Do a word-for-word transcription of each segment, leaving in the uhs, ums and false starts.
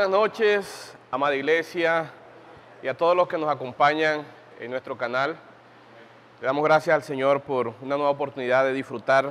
buenas noches, amada iglesia, y a todos los que nos acompañan en nuestro canal. Le damos gracias al Señor por una nueva oportunidad de disfrutar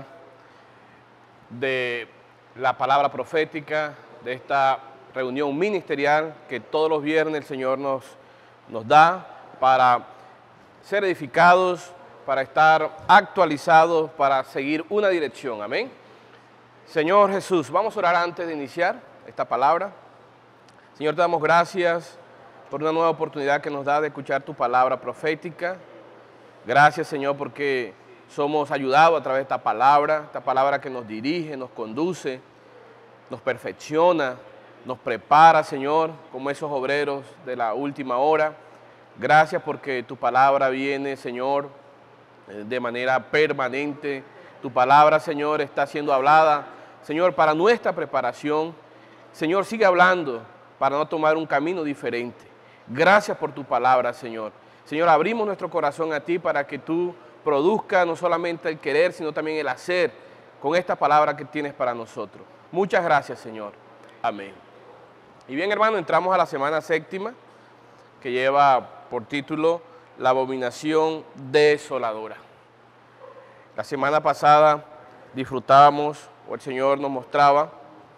de la palabra profética, de esta reunión ministerial que todos los viernes el Señor nos, nos da para ser edificados, para estar actualizados, para seguir una dirección. Amén. Señor Jesús, vamos a orar antes de iniciar esta palabra. Señor, te damos gracias por una nueva oportunidad que nos da de escuchar tu palabra profética. Gracias, Señor, porque somos ayudados a través de esta palabra, esta palabra que nos dirige, nos conduce, nos perfecciona, nos prepara, Señor, como esos obreros de la última hora. Gracias porque tu palabra viene, Señor, de manera permanente. Tu palabra, Señor, está siendo hablada, Señor, para nuestra preparación. Señor, sigue hablando para no tomar un camino diferente. Gracias por tu palabra, Señor. Señor, abrimos nuestro corazón a ti para que tú produzcas no solamente el querer, sino también el hacer con esta palabra que tienes para nosotros. Muchas gracias, Señor. Amén. Y bien, hermano, entramos a la semana séptima, que lleva por título La abominación desoladora. La semana pasada disfrutábamos, o el Señor nos mostraba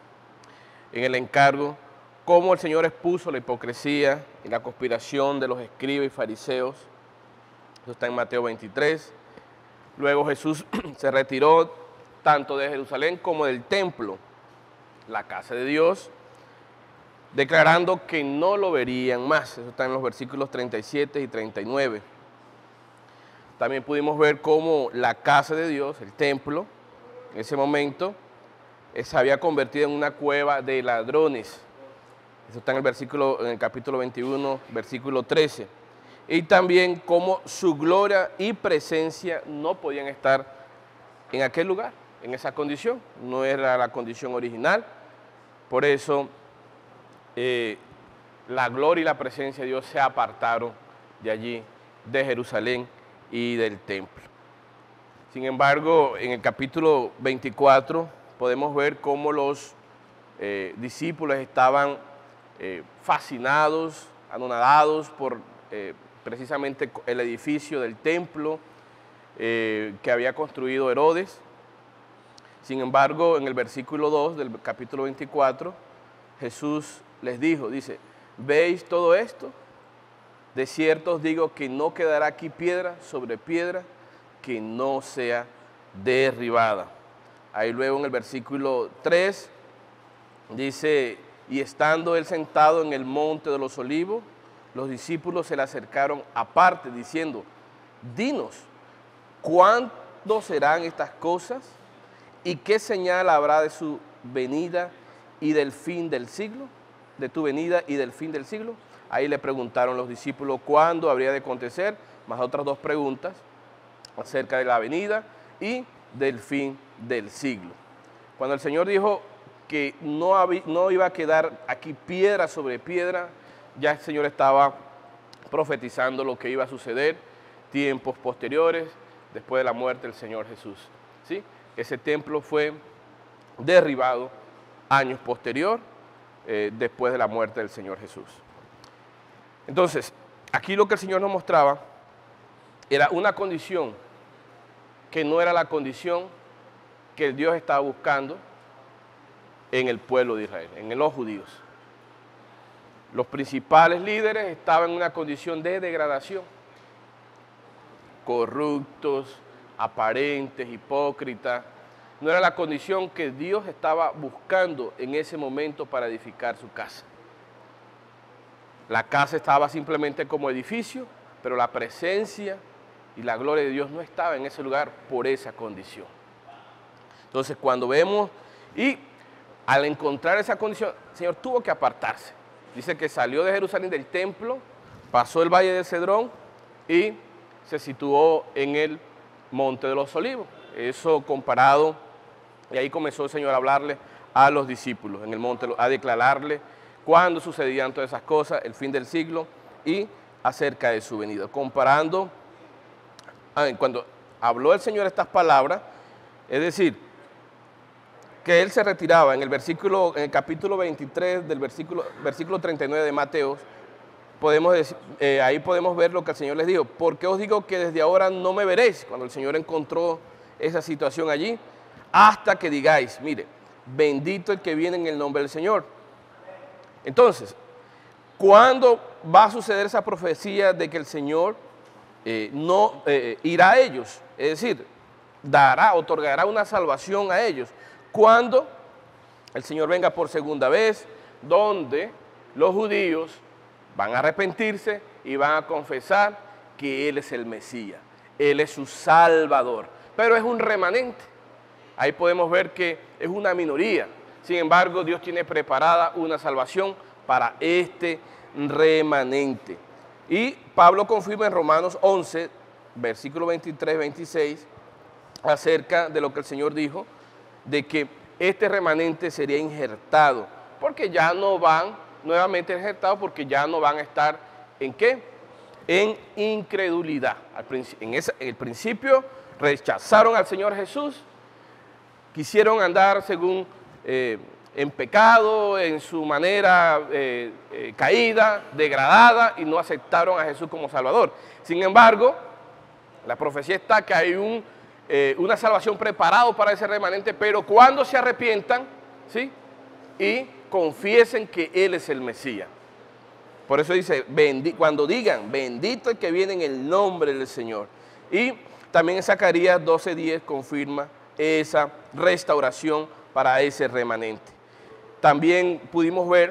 en el encargo, cómo el Señor expuso la hipocresía y la conspiración de los escribas y fariseos. Eso está en Mateo veintitrés. Luego Jesús se retiró tanto de Jerusalén como del templo, la casa de Dios, declarando que no lo verían más. Eso está en los versículos treinta y siete y treinta y nueve. También pudimos ver cómo la casa de Dios, el templo, en ese momento, se había convertido en una cueva de ladrones. Eso está en el versículo, en el capítulo veintiuno, versículo trece. Y también cómo su gloria y presencia no podían estar en aquel lugar, en esa condición. No era la condición original. Por eso eh, la gloria y la presencia de Dios se apartaron de allí, de Jerusalén y del templo. Sin embargo, en el capítulo veinticuatro podemos ver cómo los eh, discípulos estaban eh, fascinados, anonadados por eh, precisamente el edificio del templo eh, que había construido Herodes. Sin embargo, en el versículo dos del capítulo veinticuatro, Jesús les dijo, dice, ¿veis todo esto? De cierto os digo que no quedará aquí piedra sobre piedra que no sea derribada. Ahí luego en el versículo tres dice, y estando él sentado en el monte de los olivos, los discípulos se le acercaron aparte diciendo, dinos, ¿cuándo serán estas cosas? ¿Y qué señal habrá de su venida y del fin del siglo? De tu venida y del fin del siglo. Ahí le preguntaron los discípulos cuándo habría de acontecer, más otras dos preguntas acerca de la venida y del fin del siglo. Cuando el Señor dijo que no, había, no iba a quedar aquí piedra sobre piedra, ya el Señor estaba profetizando lo que iba a suceder tiempos posteriores, después de la muerte del Señor Jesús. ¿Sí? Ese templo fue derribado años posterior, eh, después de la muerte del Señor Jesús. Entonces, aquí lo que el Señor nos mostraba era una condición que no era la condición que Dios estaba buscando en el pueblo de Israel, en los judíos. Los principales líderes estaban en una condición de degradación, corruptos, aparentes, hipócritas. No era la condición que Dios estaba buscando en ese momento para edificar su casa. La casa estaba simplemente como edificio, pero la presencia y la gloria de Dios no estaba en ese lugar por esa condición. Entonces, cuando vemos, y al encontrar esa condición, el Señor tuvo que apartarse. Dice que salió de Jerusalén del templo, pasó el valle de Cedrón y se situó en el monte de los olivos. Eso comparado, y ahí comenzó el Señor a hablarle a los discípulos en el monte, a declararle cuándo sucedían todas esas cosas, el fin del siglo y acerca de su venida. Comparando, cuando habló el Señor estas palabras, es decir, que él se retiraba en el versículo, en el capítulo veintitrés del versículo, versículo treinta y nueve de Mateo, podemos decir, eh, ahí podemos ver lo que el Señor les dijo. ¿Por qué os digo que desde ahora no me veréis? Cuando el Señor encontró esa situación allí, hasta que digáis, mire, bendito el que viene en el nombre del Señor. Entonces, ¿cuándo va a suceder esa profecía de que el Señor eh, no eh, irá a ellos? Es decir, dará, otorgará una salvación a ellos. Cuando el Señor venga por segunda vez, donde los judíos van a arrepentirse y van a confesar que Él es el Mesías, Él es su Salvador, pero es un remanente. Ahí podemos ver que es una minoría. Sin embargo, Dios tiene preparada una salvación para este remanente. Y Pablo confirma en Romanos once, versículo veintitrés, veintiséis, acerca de lo que el Señor dijo, de que este remanente sería injertado, porque ya no van, nuevamente injertados, porque ya no van a estar, ¿en qué? En incredulidad. En, ese, en el principio rechazaron al Señor Jesús, quisieron andar según, eh, en pecado, en su manera eh, eh, caída, degradada, y no aceptaron a Jesús como Salvador. Sin embargo, la profecía está que hay un Eh, una salvación preparada para ese remanente, pero cuando se arrepientan, ¿sí?, y confiesen que Él es el Mesías. Por eso dice, cuando digan, bendito el que viene en el nombre del Señor. Y también en Zacarías doce diez confirma esa restauración para ese remanente. También pudimos ver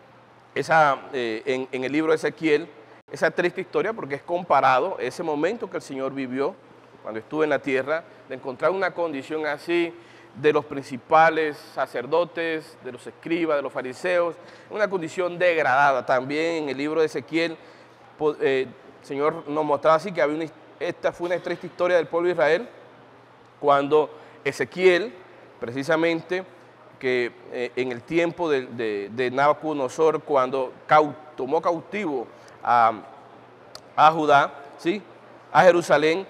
esa, eh, en, en el libro de Ezequiel esa triste historia, porque es comparado ese momento que el Señor vivió cuando estuvo en la tierra, de encontrar una condición así de los principales sacerdotes, de los escribas, de los fariseos, una condición degradada. También en el libro de Ezequiel, eh, el Señor nos mostraba así que había una, esta fue una triste historia del pueblo de Israel, cuando Ezequiel, precisamente, que eh, en el tiempo de, de, de Nabucodonosor, cuando caut, tomó cautivo a, a Judá, ¿sí?, a Jerusalén,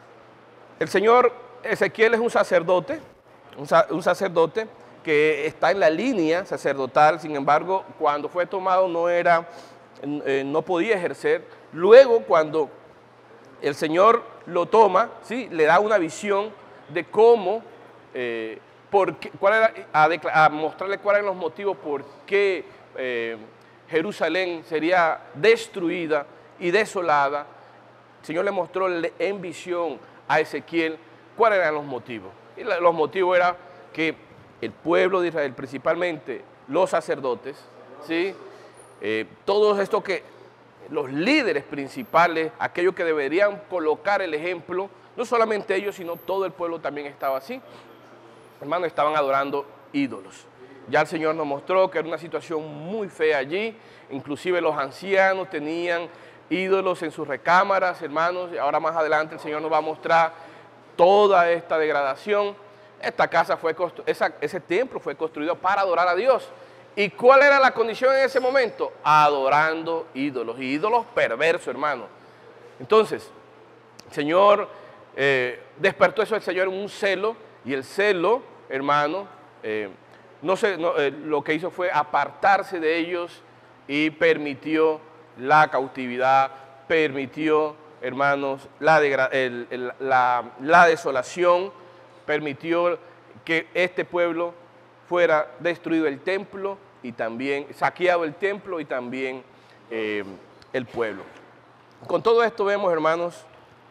el señor Ezequiel es un sacerdote, un, un sacerdote que está en la línea sacerdotal. Sin embargo, cuando fue tomado no, era, eh, no podía ejercer. Luego, cuando el Señor lo toma, ¿sí?, le da una visión de cómo, eh, por qué, cuál era, a, a mostrarle cuáles eran los motivos por qué eh, Jerusalén sería destruida y desolada. El Señor le mostró en visión a Ezequiel cuáles eran los motivos. Y los motivos eran que el pueblo de Israel, principalmente los sacerdotes, ¿sí?, eh, todos estos que, los líderes principales, aquellos que deberían colocar el ejemplo, no solamente ellos, sino todo el pueblo también estaba así. Hermanos, estaban adorando ídolos. Ya el Señor nos mostró que era una situación muy fea allí, inclusive los ancianos tenían ídolos en sus recámaras, hermanos, y ahora más adelante el Señor nos va a mostrar toda esta degradación. Esta casa fue, esa, ese templo fue construido para adorar a Dios. ¿Y cuál era la condición en ese momento? Adorando ídolos, y ídolos perversos, hermano. Entonces, el Señor eh, despertó eso del Señor en un celo, y el celo, hermano, eh, no sé, no, eh, lo que hizo fue apartarse de ellos y permitió la cautividad, permitió, hermanos, la, el, el, la, la desolación, permitió que este pueblo fuera destruido el templo y también, saqueado el templo y también eh, el pueblo. Con todo esto vemos, hermanos,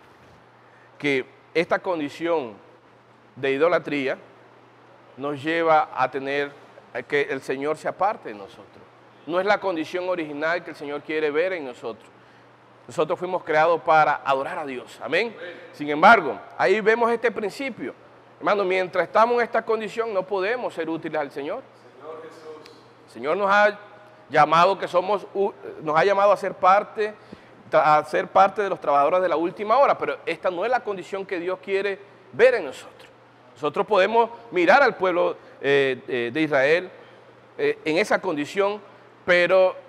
que esta condición de idolatría nos lleva a tener que el Señor se aparte de nosotros. No es la condición original que el Señor quiere ver en nosotros. Nosotros fuimos creados para adorar a Dios. Amén. Sin embargo, ahí vemos este principio. Hermano, mientras estamos en esta condición, no podemos ser útiles al Señor. Señor Jesús. El Señor nos ha llamado que somos, nos ha llamado a ser parte, a ser parte de los trabajadores de la última hora, pero esta no es la condición que Dios quiere ver en nosotros. Nosotros podemos mirar al pueblo eh, eh, de Israel eh, en esa condición, pero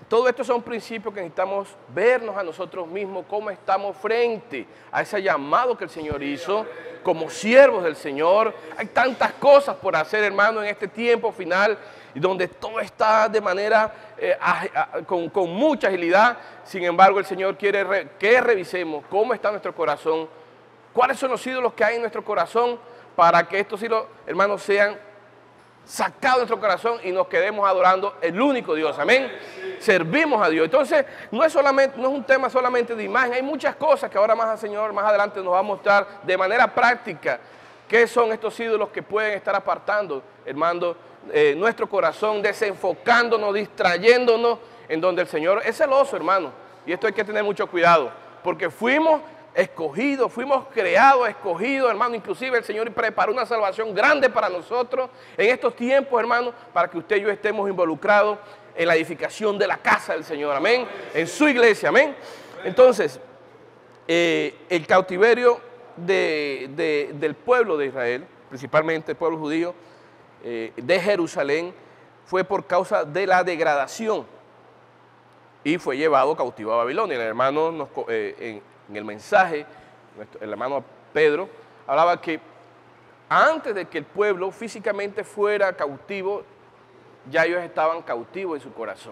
todo esto son principios que necesitamos vernos a nosotros mismos, cómo estamos frente a ese llamado que el Señor hizo, como siervos del Señor. Hay tantas cosas por hacer, hermano, en este tiempo final, donde todo está de manera, eh, a, a, con, con mucha agilidad. Sin embargo, el Señor quiere re, que revisemos cómo está nuestro corazón, cuáles son los ídolos que hay en nuestro corazón, para que estos ídolos, hermanos, sean sacados de nuestro corazón y nos quedemos adorando el único Dios. Amén. Servimos a Dios. Entonces, no es, solamente, no es un tema solamente de imagen, hay muchas cosas que ahora más el Señor, más adelante nos va a mostrar de manera práctica qué son estos ídolos que pueden estar apartando, hermano, eh, nuestro corazón, desenfocándonos, distrayéndonos, en donde el Señor es celoso, hermano. Y esto hay que tener mucho cuidado, porque fuimos escogidos, fuimos creados, escogidos, hermano. Inclusive el Señor preparó una salvación grande para nosotros en estos tiempos, hermano, para que usted y yo estemos involucrados en la edificación de la casa del Señor, amén, en su iglesia, amén. Entonces, eh, el cautiverio de, de, del pueblo de Israel, principalmente el pueblo judío, eh, de Jerusalén, fue por causa de la degradación y fue llevado cautivo a Babilonia. El hermano, nos, eh, en, en el mensaje, nuestro, el hermano Pedro, hablaba que antes de que el pueblo físicamente fuera cautivo, ya ellos estaban cautivos en su corazón.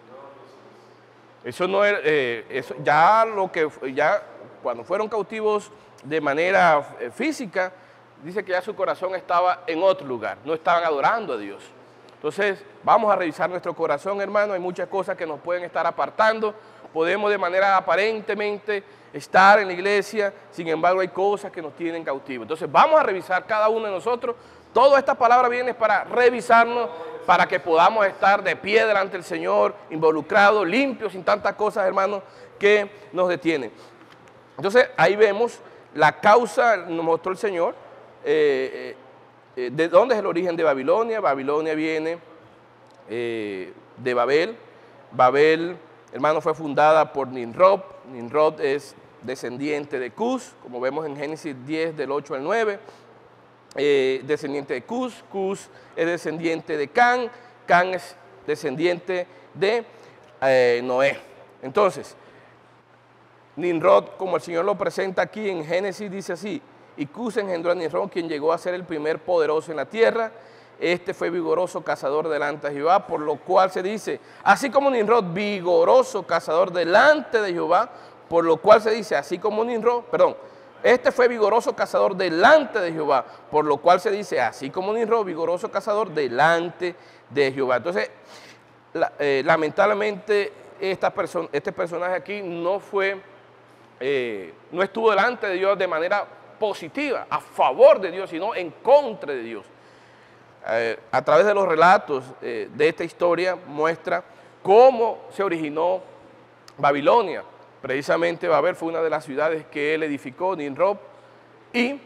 Eso no era, eh, eso, ya lo que, ya cuando fueron cautivos de manera eh, física, dice que ya su corazón estaba en otro lugar, no estaban adorando a Dios. Entonces, vamos a revisar nuestro corazón, hermano. Hay muchas cosas que nos pueden estar apartando. Podemos de manera aparentemente estar en la iglesia, sin embargo hay cosas que nos tienen cautivos. Entonces, vamos a revisar cada uno de nosotros. Toda esta palabra viene para revisarnos, para que podamos estar de pie delante del Señor, involucrados, limpios, sin tantas cosas, hermanos, que nos detienen. Entonces, ahí vemos la causa, nos mostró el Señor, eh, eh, de dónde es el origen de Babilonia. Babilonia viene eh, de Babel. Babel, hermano, fue fundada por Nimrod. Nimrod es descendiente de Cus, como vemos en Génesis diez, del ocho al nueve. Eh, descendiente de Cus, Cus es descendiente de Can, Can es descendiente de eh, Noé. Entonces, Nimrod, como el Señor lo presenta aquí en Génesis, dice así: y Cus engendró a Nimrod, quien llegó a ser el primer poderoso en la tierra. Este fue vigoroso cazador delante de Jehová, por lo cual se dice, así como Nimrod, vigoroso cazador delante de Jehová, por lo cual se dice, así como Nimrod, perdón, este fue vigoroso cazador delante de Jehová, por lo cual se dice, así como Nimrod, vigoroso cazador delante de Jehová. Entonces, la, eh, lamentablemente, esta persona, este personaje aquí no fue, eh, no estuvo delante de Dios de manera positiva, a favor de Dios, sino en contra de Dios. Eh, a través de los relatos eh, de esta historia muestra cómo se originó Babilonia. Precisamente Babel fue una de las ciudades que él edificó, Nimrod, y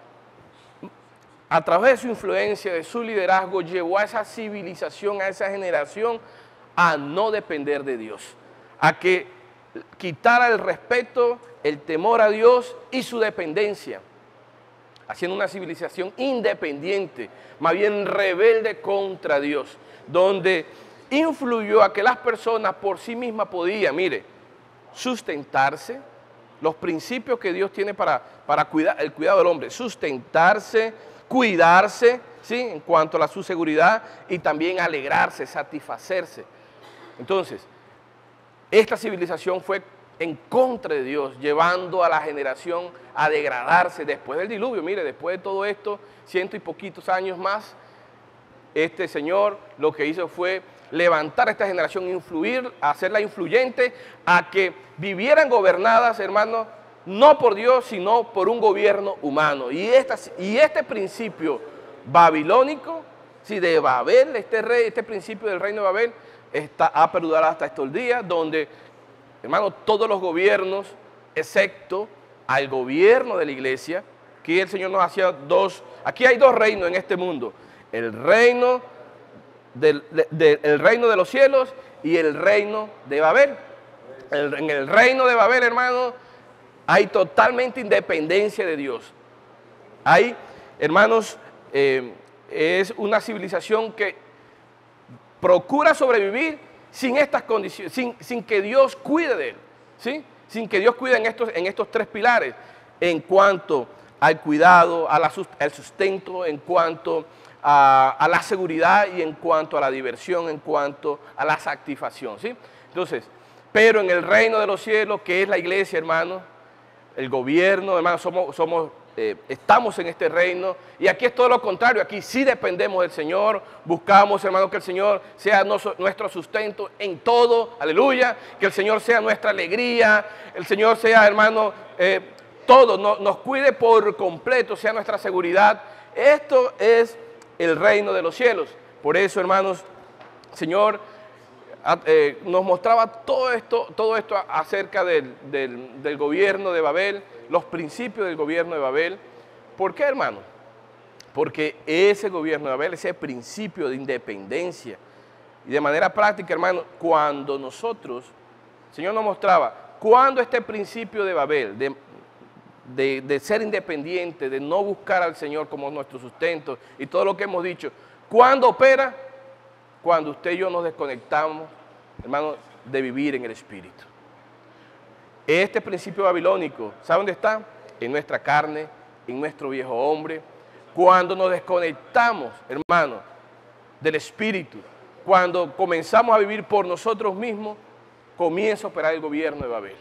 a través de su influencia, de su liderazgo, llevó a esa civilización, a esa generación, a no depender de Dios, a que quitara el respeto, el temor a Dios y su dependencia, haciendo una civilización independiente, más bien rebelde contra Dios, donde influyó a que las personas por sí mismas podían, mire, sustentarse, los principios que Dios tiene para, para cuidar, el cuidado del hombre, sustentarse, cuidarse, ¿sí?, en cuanto a la, su seguridad, y también alegrarse, satisfacerse. Entonces, esta civilización fue en contra de Dios, llevando a la generación a degradarse después del diluvio. Mire, después de todo esto, ciento y poquitos años más, este Señor lo que hizo fue levantar a esta generación, influir, hacerla influyente, a que vivieran gobernadas, hermanos, no por Dios, sino por un gobierno humano. Y, esta, y este principio babilónico, si de Babel, este, rey, este principio del reino de Babel, está, ha perdurado hasta estos días, donde, hermanos, todos los gobiernos, excepto al gobierno de la iglesia, que el Señor nos hacía dos, aquí hay dos reinos en este mundo, el reino Del, de, de, el reino de los cielos y el reino de Babel. El, en el reino de Babel, hermano, hay totalmente independencia de Dios. Hay, hermanos, eh, es una civilización que procura sobrevivir sin estas condiciones, sin, sin que Dios cuide de él, ¿sí? Sin que Dios cuide en estos, en estos tres pilares, en cuanto al cuidado, a la, al sustento, en cuanto a, a la seguridad y en cuanto a la diversión, en cuanto a la satisfacción, ¿sí? Entonces, pero en el reino de los cielos, que es la iglesia, hermano, el gobierno, hermano, somos, somos eh, estamos en este reino, y aquí es todo lo contrario. Aquí sí dependemos del Señor, buscamos, hermano, que el Señor sea nuestro sustento en todo, aleluya, que el Señor sea nuestra alegría, el Señor sea, hermano, eh, todo, no, nos cuide por completo, sea nuestra seguridad. Esto es el reino de los cielos. Por eso, hermanos, Señor eh, nos mostraba todo esto, todo esto acerca del, del, del gobierno de Babel, los principios del gobierno de Babel. ¿Por qué, hermano? Porque ese gobierno de Babel, ese principio de independencia, y de manera práctica, hermano, cuando nosotros, el Señor nos mostraba, cuando este principio de Babel, de, de, de ser independiente, de no buscar al Señor como nuestro sustento, y todo lo que hemos dicho, ¿cuándo opera? Cuando usted y yo nos desconectamos, hermano, de vivir en el Espíritu. Este principio babilónico, ¿sabe dónde está? En nuestra carne, en nuestro viejo hombre. Cuando nos desconectamos, hermano, del Espíritu, cuando comenzamos a vivir por nosotros mismos, comienza a operar el gobierno de Babel.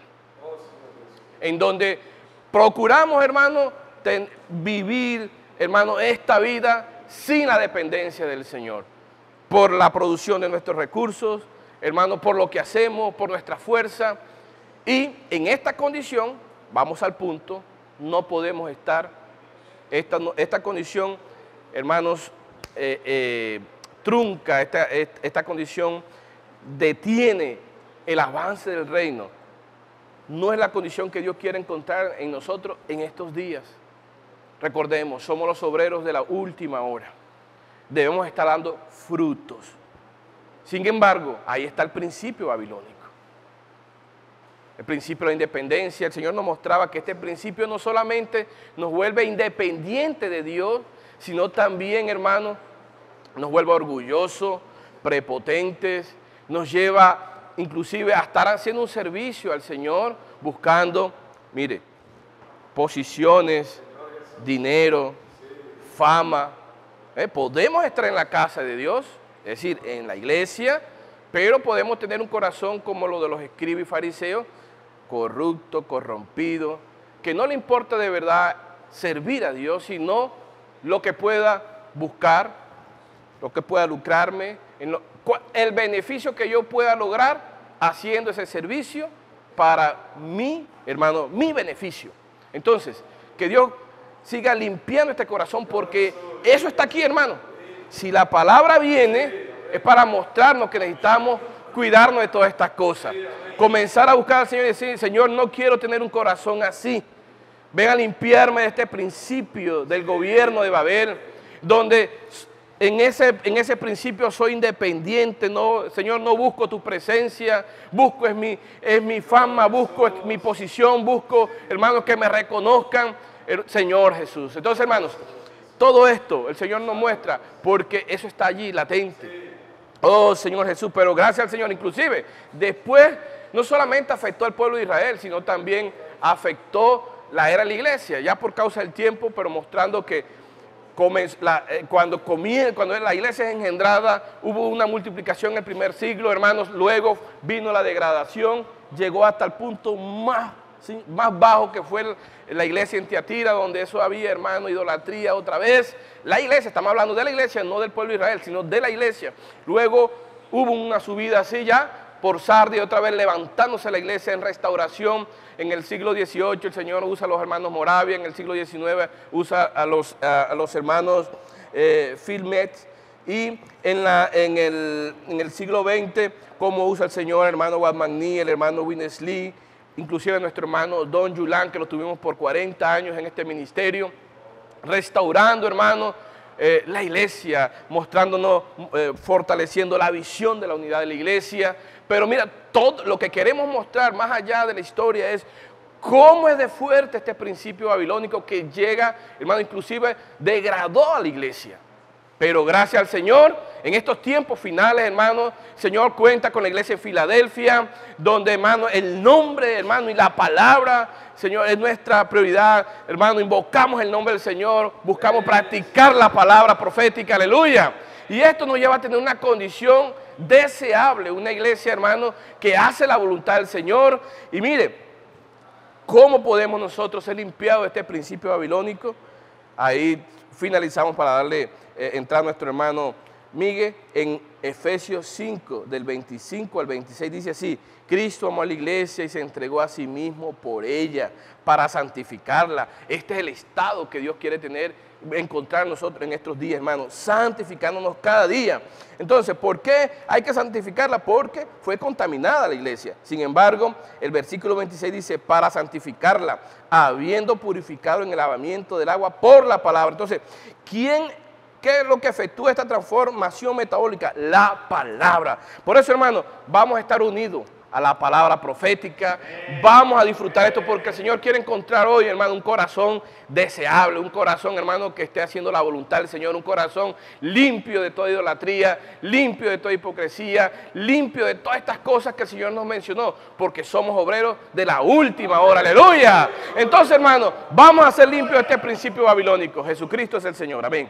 En donde procuramos, hermano, ten, vivir, hermano, esta vida sin la dependencia del Señor. Por la producción de nuestros recursos, hermano, por lo que hacemos, por nuestra fuerza. Y en esta condición, vamos al punto, no podemos estar, esta, esta condición, hermanos, eh, eh, trunca, esta, esta condición detiene el avance del reino. No es la condición que Dios quiere encontrar en nosotros en estos días. Recordemos, somos los obreros de la última hora. Debemos estar dando frutos. Sin embargo, ahí está el principio babilónico. El principio de la independencia. El Señor nos mostraba que este principio no solamente nos vuelve independientes de Dios, sino también, hermano, nos vuelve orgullosos, prepotentes, nos lleva inclusive a estar haciendo un servicio al Señor, buscando, mire, posiciones, dinero, fama. ¿Eh? Podemos estar en la casa de Dios, es decir, en la iglesia, pero podemos tener un corazón como lo de los escribas y fariseos, corrupto, corrompido, que no le importa de verdad servir a Dios, sino lo que pueda buscar, lo que pueda lucrarme, en lo, el beneficio que yo pueda lograr haciendo ese servicio para mí, hermano, mi beneficio. Entonces, que Dios siga limpiando este corazón, porque eso está aquí, hermano. Si la palabra viene, es para mostrarnos que necesitamos cuidarnos de todas estas cosas. Comenzar a buscar al Señor y decir, Señor, no quiero tener un corazón así. Ven a limpiarme de este principio del gobierno de Babel, donde en ese, en ese principio soy independiente. No, Señor, no busco tu presencia, busco es mi, es mi fama, busco es mi posición, busco, hermanos, que me reconozcan. El Señor Jesús. Entonces, hermanos, todo esto el Señor nos muestra porque eso está allí latente. Oh, Señor Jesús, pero gracias al Señor, inclusive, después no solamente afectó al pueblo de Israel, sino también afectó la era de la iglesia, ya por causa del tiempo, pero mostrando que la, eh, cuando, comía, cuando la iglesia es engendrada, hubo una multiplicación en el primer siglo, hermanos, luego vino la degradación, llegó hasta el punto más ¿sí? más bajo, que fue la iglesia en Tiatira, donde eso había, hermano, idolatría otra vez. La iglesia, estamos hablando de la iglesia, no del pueblo de Israel, sino de la iglesia. Luego hubo una subida así ya, por Sardi, otra vez levantándose la iglesia en restauración. En el siglo dieciocho el Señor usa a los hermanos Moravia, en el siglo diecinueve usa a los, a, a los hermanos eh, Filmet, y en, la, en, el, en el siglo veinte, como usa el Señor, el hermano Guadmagní, el hermano Winnesley, inclusive nuestro hermano Don Yulán, que lo tuvimos por cuarenta años en este ministerio, restaurando, hermano, eh, la iglesia, mostrándonos, eh, fortaleciendo la visión de la unidad de la iglesia. Pero mira, todo lo que queremos mostrar más allá de la historia es cómo es de fuerte este principio babilónico que llega, hermano, inclusive degradó a la iglesia. Pero gracias al Señor, En estos tiempos finales, hermano, el Señor cuenta con la iglesia de Filadelfia, donde, hermano, el nombre, hermano, y la palabra, Señor, es nuestra prioridad. Hermano, invocamos el nombre del Señor, buscamos practicar la palabra profética, aleluya. Y esto nos lleva a tener una condición deseable, una iglesia, hermano, que hace la voluntad del Señor. Y mire, ¿cómo podemos nosotros ser limpiados de este principio babilónico? Ahí finalizamos para darle eh, entrada a nuestro hermano Miguel en Efesios cinco, del veinticinco al veintiséis, dice así: Cristo amó a la iglesia y se entregó a sí mismo por ella, para santificarla. Este es el estado que Dios quiere tener, encontrar nosotros en estos días, hermanos, santificándonos cada día. Entonces, ¿por qué hay que santificarla? Porque fue contaminada la iglesia. Sin embargo, el versículo veintiséis dice: para santificarla, habiendo purificado en el lavamiento del agua por la palabra. Entonces, ¿quién ¿qué es lo que efectúa esta transformación metabólica? La palabra. Por eso, hermano, vamos a estar unidos a la palabra profética. Vamos a disfrutar esto porque el Señor quiere encontrar hoy, hermano, un corazón deseable, un corazón, hermano, que esté haciendo la voluntad del Señor, un corazón limpio de toda idolatría, limpio de toda hipocresía, limpio de todas estas cosas que el Señor nos mencionó, porque somos obreros de la última hora, aleluya. Entonces, hermano, vamos a ser limpios de este principio babilónico. Jesucristo es el Señor, amén.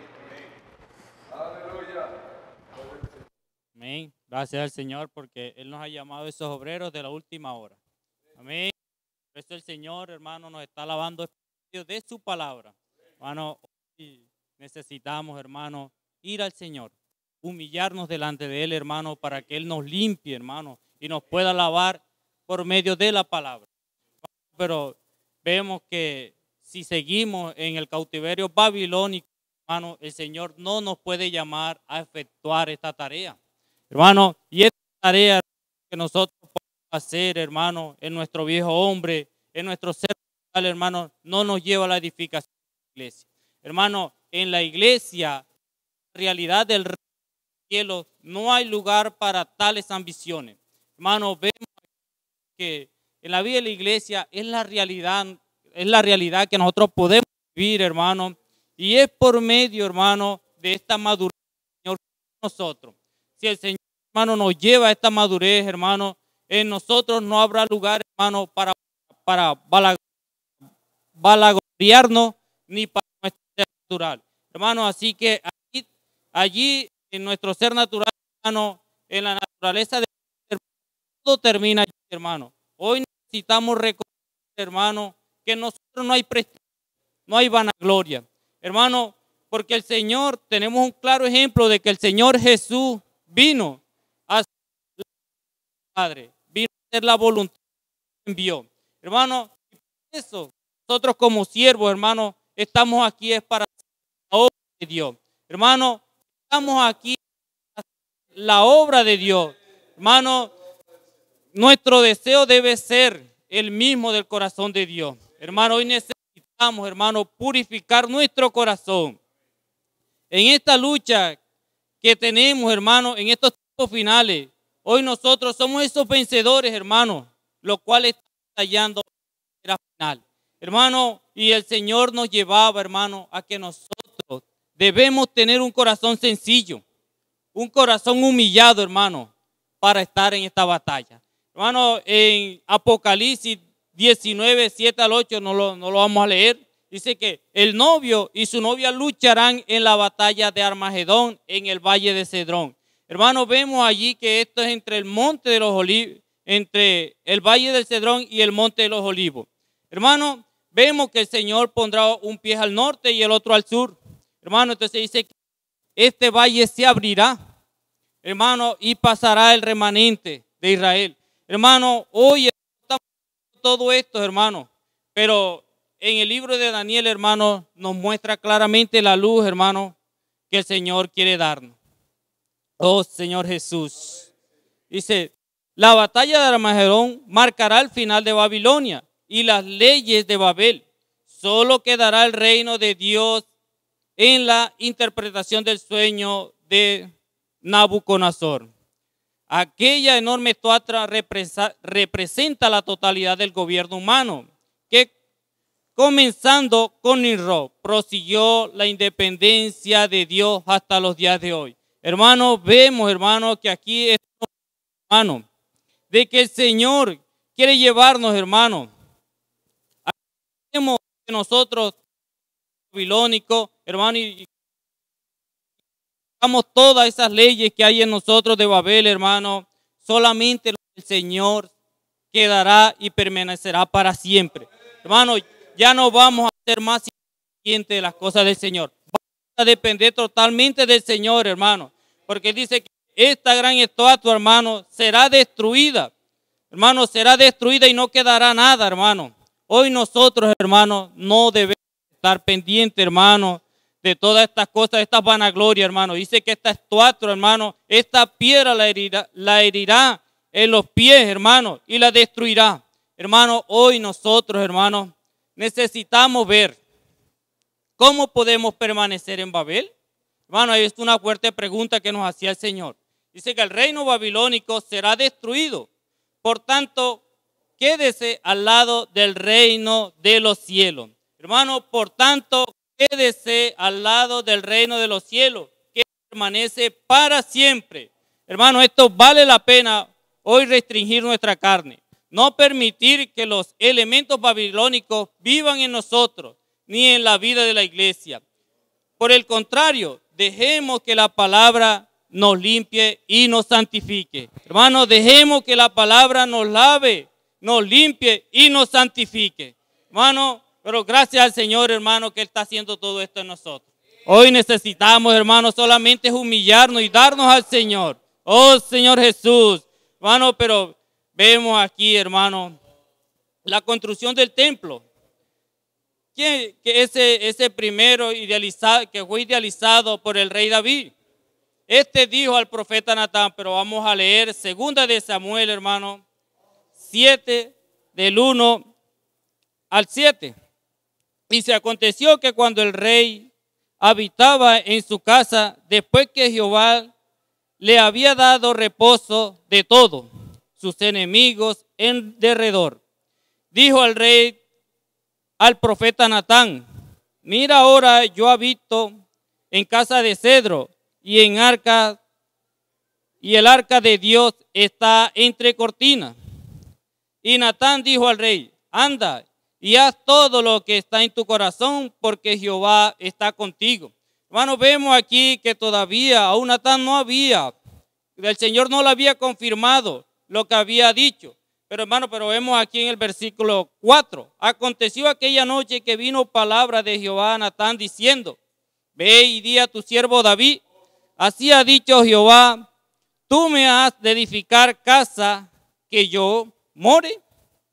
Amén. Gracias al Señor porque Él nos ha llamado esos obreros de la última hora. Amén. Por eso el Señor, hermano, nos está lavando de su palabra. Hermano, hoy necesitamos, hermano, ir al Señor, humillarnos delante de Él, hermano, para que Él nos limpie, hermano, y nos pueda lavar por medio de la palabra. Pero vemos que si seguimos en el cautiverio babilónico, hermano, el Señor no nos puede llamar a efectuar esta tarea. Hermano, y esta tarea que nosotros podemos hacer, hermano, en nuestro viejo hombre, en nuestro ser, hermano, no nos lleva a la edificación de la iglesia. Hermano, en la iglesia, la realidad del cielo, no hay lugar para tales ambiciones. Hermano, vemos que en la vida de la iglesia es la realidad, es la realidad que nosotros podemos vivir, hermano, y es por medio, hermano, de esta madurez del Señor nosotros. Si el Señor, hermano, nos lleva a esta madurez, hermano, en nosotros no habrá lugar, hermano, para, para valagloriarnos ni para nuestro ser natural. Hermano, así que allí, allí en nuestro ser natural, hermano, en la naturaleza de todo termina allí, hermano. Hoy necesitamos reconocer, hermano, que en nosotros no hay prestigio, no hay vanagloria. Hermano, porque el Señor, tenemos un claro ejemplo de que el Señor Jesús vino a ser la Padre, vino a hacer la voluntad que envió. Hermano, eso, nosotros como siervos, hermano, estamos aquí es para hacer la obra de Dios. Hermano, estamos aquí para hacer la obra de Dios. Hermano, nuestro deseo debe ser el mismo del corazón de Dios. Hermano, hoy necesitamos, hermano, purificar nuestro corazón. En esta lucha que tenemos, hermano, en estos tiempos finales, hoy nosotros somos esos vencedores, hermano, los cuales están hallando la final. Hermano, y el Señor nos llevaba, hermano, a que nosotros debemos tener un corazón sencillo, un corazón humillado, hermano, para estar en esta batalla. Hermano, en Apocalipsis diecinueve, siete al ocho, no lo, no lo vamos a leer. Dice que el novio y su novia lucharán en la batalla de Armagedón en el valle de Cedrón. Hermano, vemos allí que esto es entre el monte de los olivos, entre el valle del Cedrón y el monte de los olivos. Hermano, vemos que el Señor pondrá un pie al norte y el otro al sur. Hermano, entonces dice que este valle se abrirá, hermano, y pasará el remanente de Israel. Hermano, hoy estamos viendo todo esto, hermano, pero en el libro de Daniel, hermano, nos muestra claramente la luz, hermano, que el Señor quiere darnos. Oh, Señor Jesús. Dice, la batalla de Armagedón marcará el final de Babilonia y las leyes de Babel. Solo quedará el reino de Dios en la interpretación del sueño de Nabucodonosor. Aquella enorme estatua representa la totalidad del gobierno humano, que comenzando con Nimrod, prosiguió la independencia de Dios hasta los días de hoy. Hermano, vemos, hermano, que aquí es, hermano, de que el Señor quiere llevarnos, hermano. Hacemos que nosotros, babilónicos, hermano, y hagamos todas esas leyes que hay en nosotros de Babel, hermano. Solamente el Señor quedará y permanecerá para siempre. Hermano, ya no vamos a ser más independientes de las cosas del Señor. Vamos a depender totalmente del Señor, hermano. Porque dice que esta gran estatua, hermano, será destruida. Hermano, será destruida y no quedará nada, hermano. Hoy nosotros, hermano, no debemos estar pendientes, hermano, de todas estas cosas, estas vanaglorias, hermano. Dice que esta estatua, hermano, esta piedra la herirá, la herirá en los pies, hermano, y la destruirá. Hermano, hoy nosotros, hermano, necesitamos ver cómo podemos permanecer en Babel. Hermano, ahí es una fuerte pregunta que nos hacía el Señor. Dice que el reino babilónico será destruido. Por tanto, quédese al lado del reino de los cielos. Hermano, por tanto, quédese al lado del reino de los cielos, que permanece para siempre. Hermano, esto vale la pena hoy restringir nuestra carne. No permitir que los elementos babilónicos vivan en nosotros, ni en la vida de la iglesia. Por el contrario, dejemos que la palabra nos limpie y nos santifique. Hermano, dejemos que la palabra nos lave, nos limpie y nos santifique. Hermano, pero gracias al Señor, hermano, que Él está haciendo todo esto en nosotros. Hoy necesitamos, hermano, solamente humillarnos y darnos al Señor. Oh, Señor Jesús. Hermano, pero vemos aquí, hermano, la construcción del templo. Que, que ese, ese primero idealizado, que fue idealizado por el rey David. Este dijo al profeta Natán, pero vamos a leer segunda de Samuel, hermano, siete, del uno al siete. Y se aconteció que cuando el rey habitaba en su casa, después que Jehová le había dado reposo de todo, sus enemigos en derredor, dijo al rey, al profeta Natán, mira ahora yo habito en casa de cedro y en arca, y el arca de Dios está entre cortinas. Y Natán dijo al rey, anda y haz todo lo que está en tu corazón, porque Jehová está contigo. Hermano, vemos aquí que todavía aún Natán no había, el Señor no lo había confirmado lo que había dicho. Pero hermano, pero vemos aquí en el versículo cuatro, aconteció aquella noche que vino palabra de Jehová a Natán diciendo, ve y di a tu siervo David, así ha dicho Jehová, tú me has de edificar casa que yo more.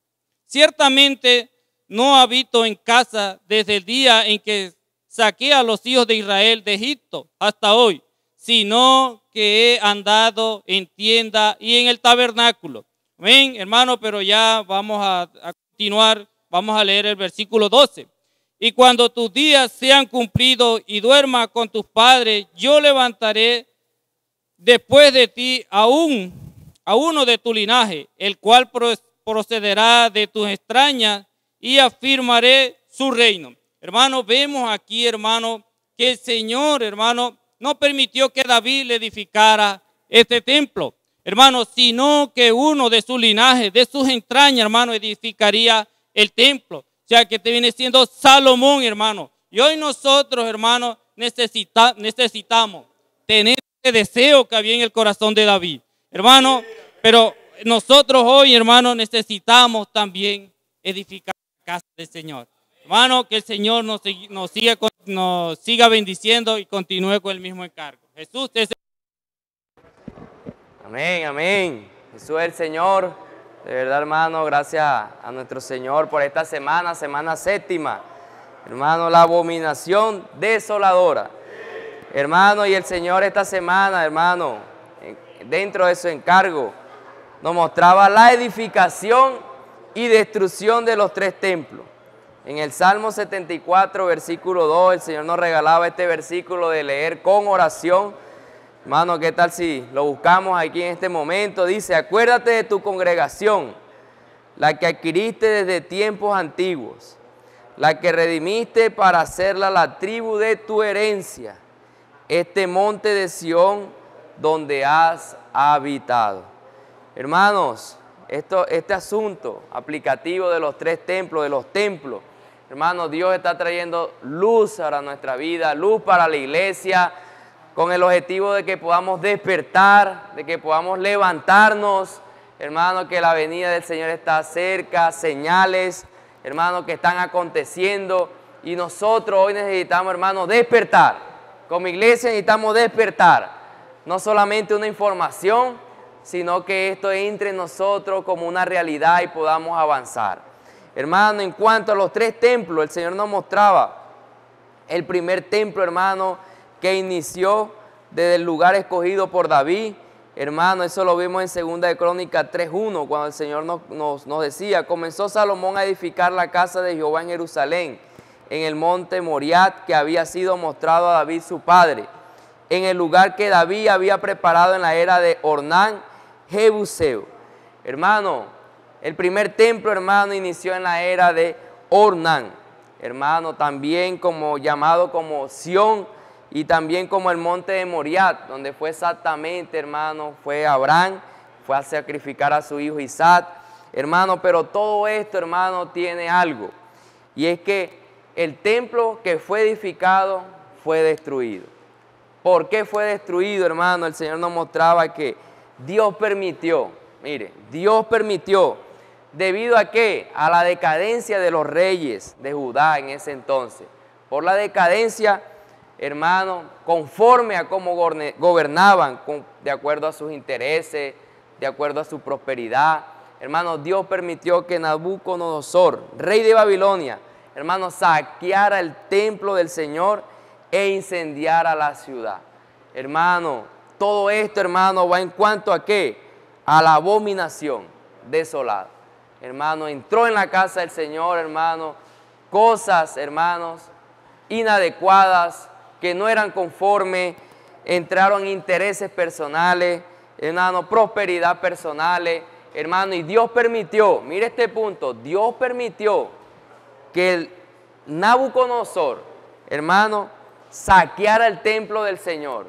Ciertamente no habito en casa desde el día en que saqué a los hijos de Israel de Egipto hasta hoy, sino que he andado en tienda y en el tabernáculo. Amén, hermano, pero ya vamos a, a continuar, vamos a leer el versículo doce. Y cuando tus días sean cumplidos y duermas con tus padres, yo levantaré después de ti a, un, a uno de tu linaje, el cual procederá de tus extrañas y afirmaré su reino. Hermano, vemos aquí, hermano, que el Señor, hermano, no permitió que David le edificara este templo, hermano, sino que uno de su linaje, de sus entrañas, hermano, edificaría el templo. O sea, que te viene siendo Salomón, hermano. Y hoy nosotros, hermano, necesita, necesitamos tener ese deseo que había en el corazón de David, hermano. Pero nosotros hoy, hermano, necesitamos también edificar la casa del Señor. Hermano, que el Señor nos, nos, siga, nos siga bendiciendo y continúe con el mismo encargo. Jesús es el... Amén, amén. Jesús es el Señor. De verdad, hermano, gracias a nuestro Señor por esta semana, semana séptima. Hermano, la abominación desoladora. Hermano, y el Señor esta semana, hermano, dentro de su encargo, nos mostraba la edificación y destrucción de los tres templos. En el Salmo setenta y cuatro, versículo dos, el Señor nos regalaba este versículo de leer con oración. Hermano, ¿qué tal si lo buscamos aquí en este momento? Dice, acuérdate de tu congregación, la que adquiriste desde tiempos antiguos, la que redimiste para hacerla la tribu de tu herencia. Este monte de Sión donde has habitado. Hermanos, esto, este asunto aplicativo de los tres templos, de los templos, hermanos, Dios está trayendo luz para nuestra vida, luz para la iglesia, con el objetivo de que podamos despertar, de que podamos levantarnos, hermanos, que la venida del Señor está cerca, señales, hermanos, que están aconteciendo, y nosotros hoy necesitamos, hermanos, despertar. Como iglesia necesitamos despertar, no solamente una información, sino que esto entre en nosotros como una realidad y podamos avanzar. Hermano, en cuanto a los tres templos, el Señor nos mostraba el primer templo, hermano, que inició desde el lugar escogido por David. Hermano, eso lo vimos en segunda de Crónicas tres uno, cuando el Señor nos, nos, nos decía: comenzó Salomón a edificar la casa de Jehová en Jerusalén, en el monte Moriat, que había sido mostrado a David su padre, en el lugar que David había preparado en la era de Ornán Jebuseo. Hermano, el primer templo, hermano, inició en la era de Ornán, hermano, también como llamado como Sión, y también como el monte de Moriat, donde fue exactamente, hermano, fue Abraham, fue a sacrificar a su hijo Isaac, hermano. Pero todo esto, hermano, tiene algo, y es que el templo que fue edificado fue destruido. ¿Por qué fue destruido, hermano? El Señor nos mostraba que Dios permitió, mire, Dios permitió, ¿debido a qué? A la decadencia de los reyes de Judá en ese entonces. Por la decadencia, hermano, conforme a cómo gobernaban, con, de acuerdo a sus intereses, de acuerdo a su prosperidad, hermano, Dios permitió que Nabucodonosor, rey de Babilonia, hermano, saqueara el templo del Señor e incendiara la ciudad. Hermano, todo esto, hermano, va en cuanto a qué? A la abominación desolada. Hermano, entró en la casa del Señor, hermano, cosas, hermanos, inadecuadas, que no eran conformes, entraron intereses personales, hermano, prosperidad personales, hermano, y Dios permitió, mire este punto, Dios permitió que el Nabucodonosor, hermano, saqueara el templo del Señor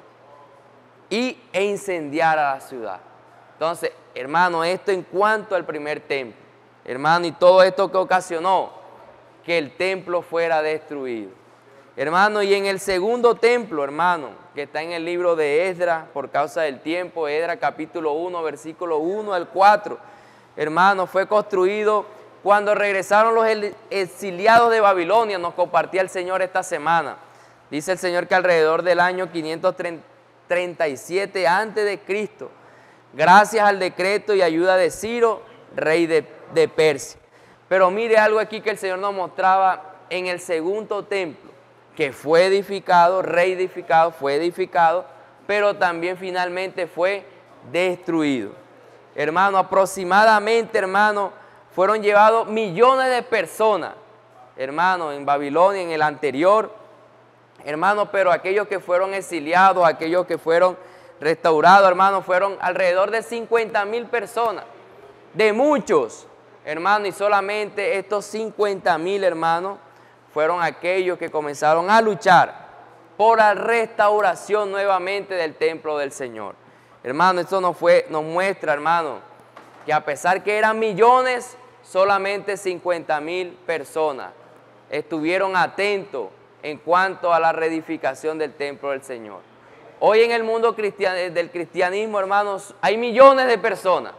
y, e incendiara la ciudad. Entonces, hermano, esto en cuanto al primer templo, hermano, y todo esto que ocasionó que el templo fuera destruido. Hermano, y en el segundo templo, hermano, que está en el libro de Esdras, por causa del tiempo, Esdras capítulo uno, versículo uno al cuatro, hermano, fue construido cuando regresaron los exiliados de Babilonia. Nos compartía el Señor esta semana. Dice el Señor que alrededor del año quinientos treinta y siete antes de Cristo, gracias al decreto y ayuda de Ciro, rey de, de Persia. Pero mire algo aquí que el Señor nos mostraba en el segundo templo, que fue edificado, reedificado, fue edificado, pero también finalmente fue destruido. Hermano, aproximadamente, hermano, fueron llevados millones de personas, hermano, en Babilonia, en el anterior, hermano, pero aquellos que fueron exiliados, aquellos que fueron restaurados, hermano, fueron alrededor de cincuenta mil personas, de muchos, hermano, y solamente estos cincuenta mil, hermanos, fueron aquellos que comenzaron a luchar por la restauración nuevamente del templo del Señor. Hermano, esto nos, fue, nos muestra, hermano, que a pesar que eran millones, solamente cincuenta mil personas estuvieron atentos en cuanto a la reedificación del templo del Señor. Hoy en el mundo cristian, del cristianismo, hermanos, hay millones de personas,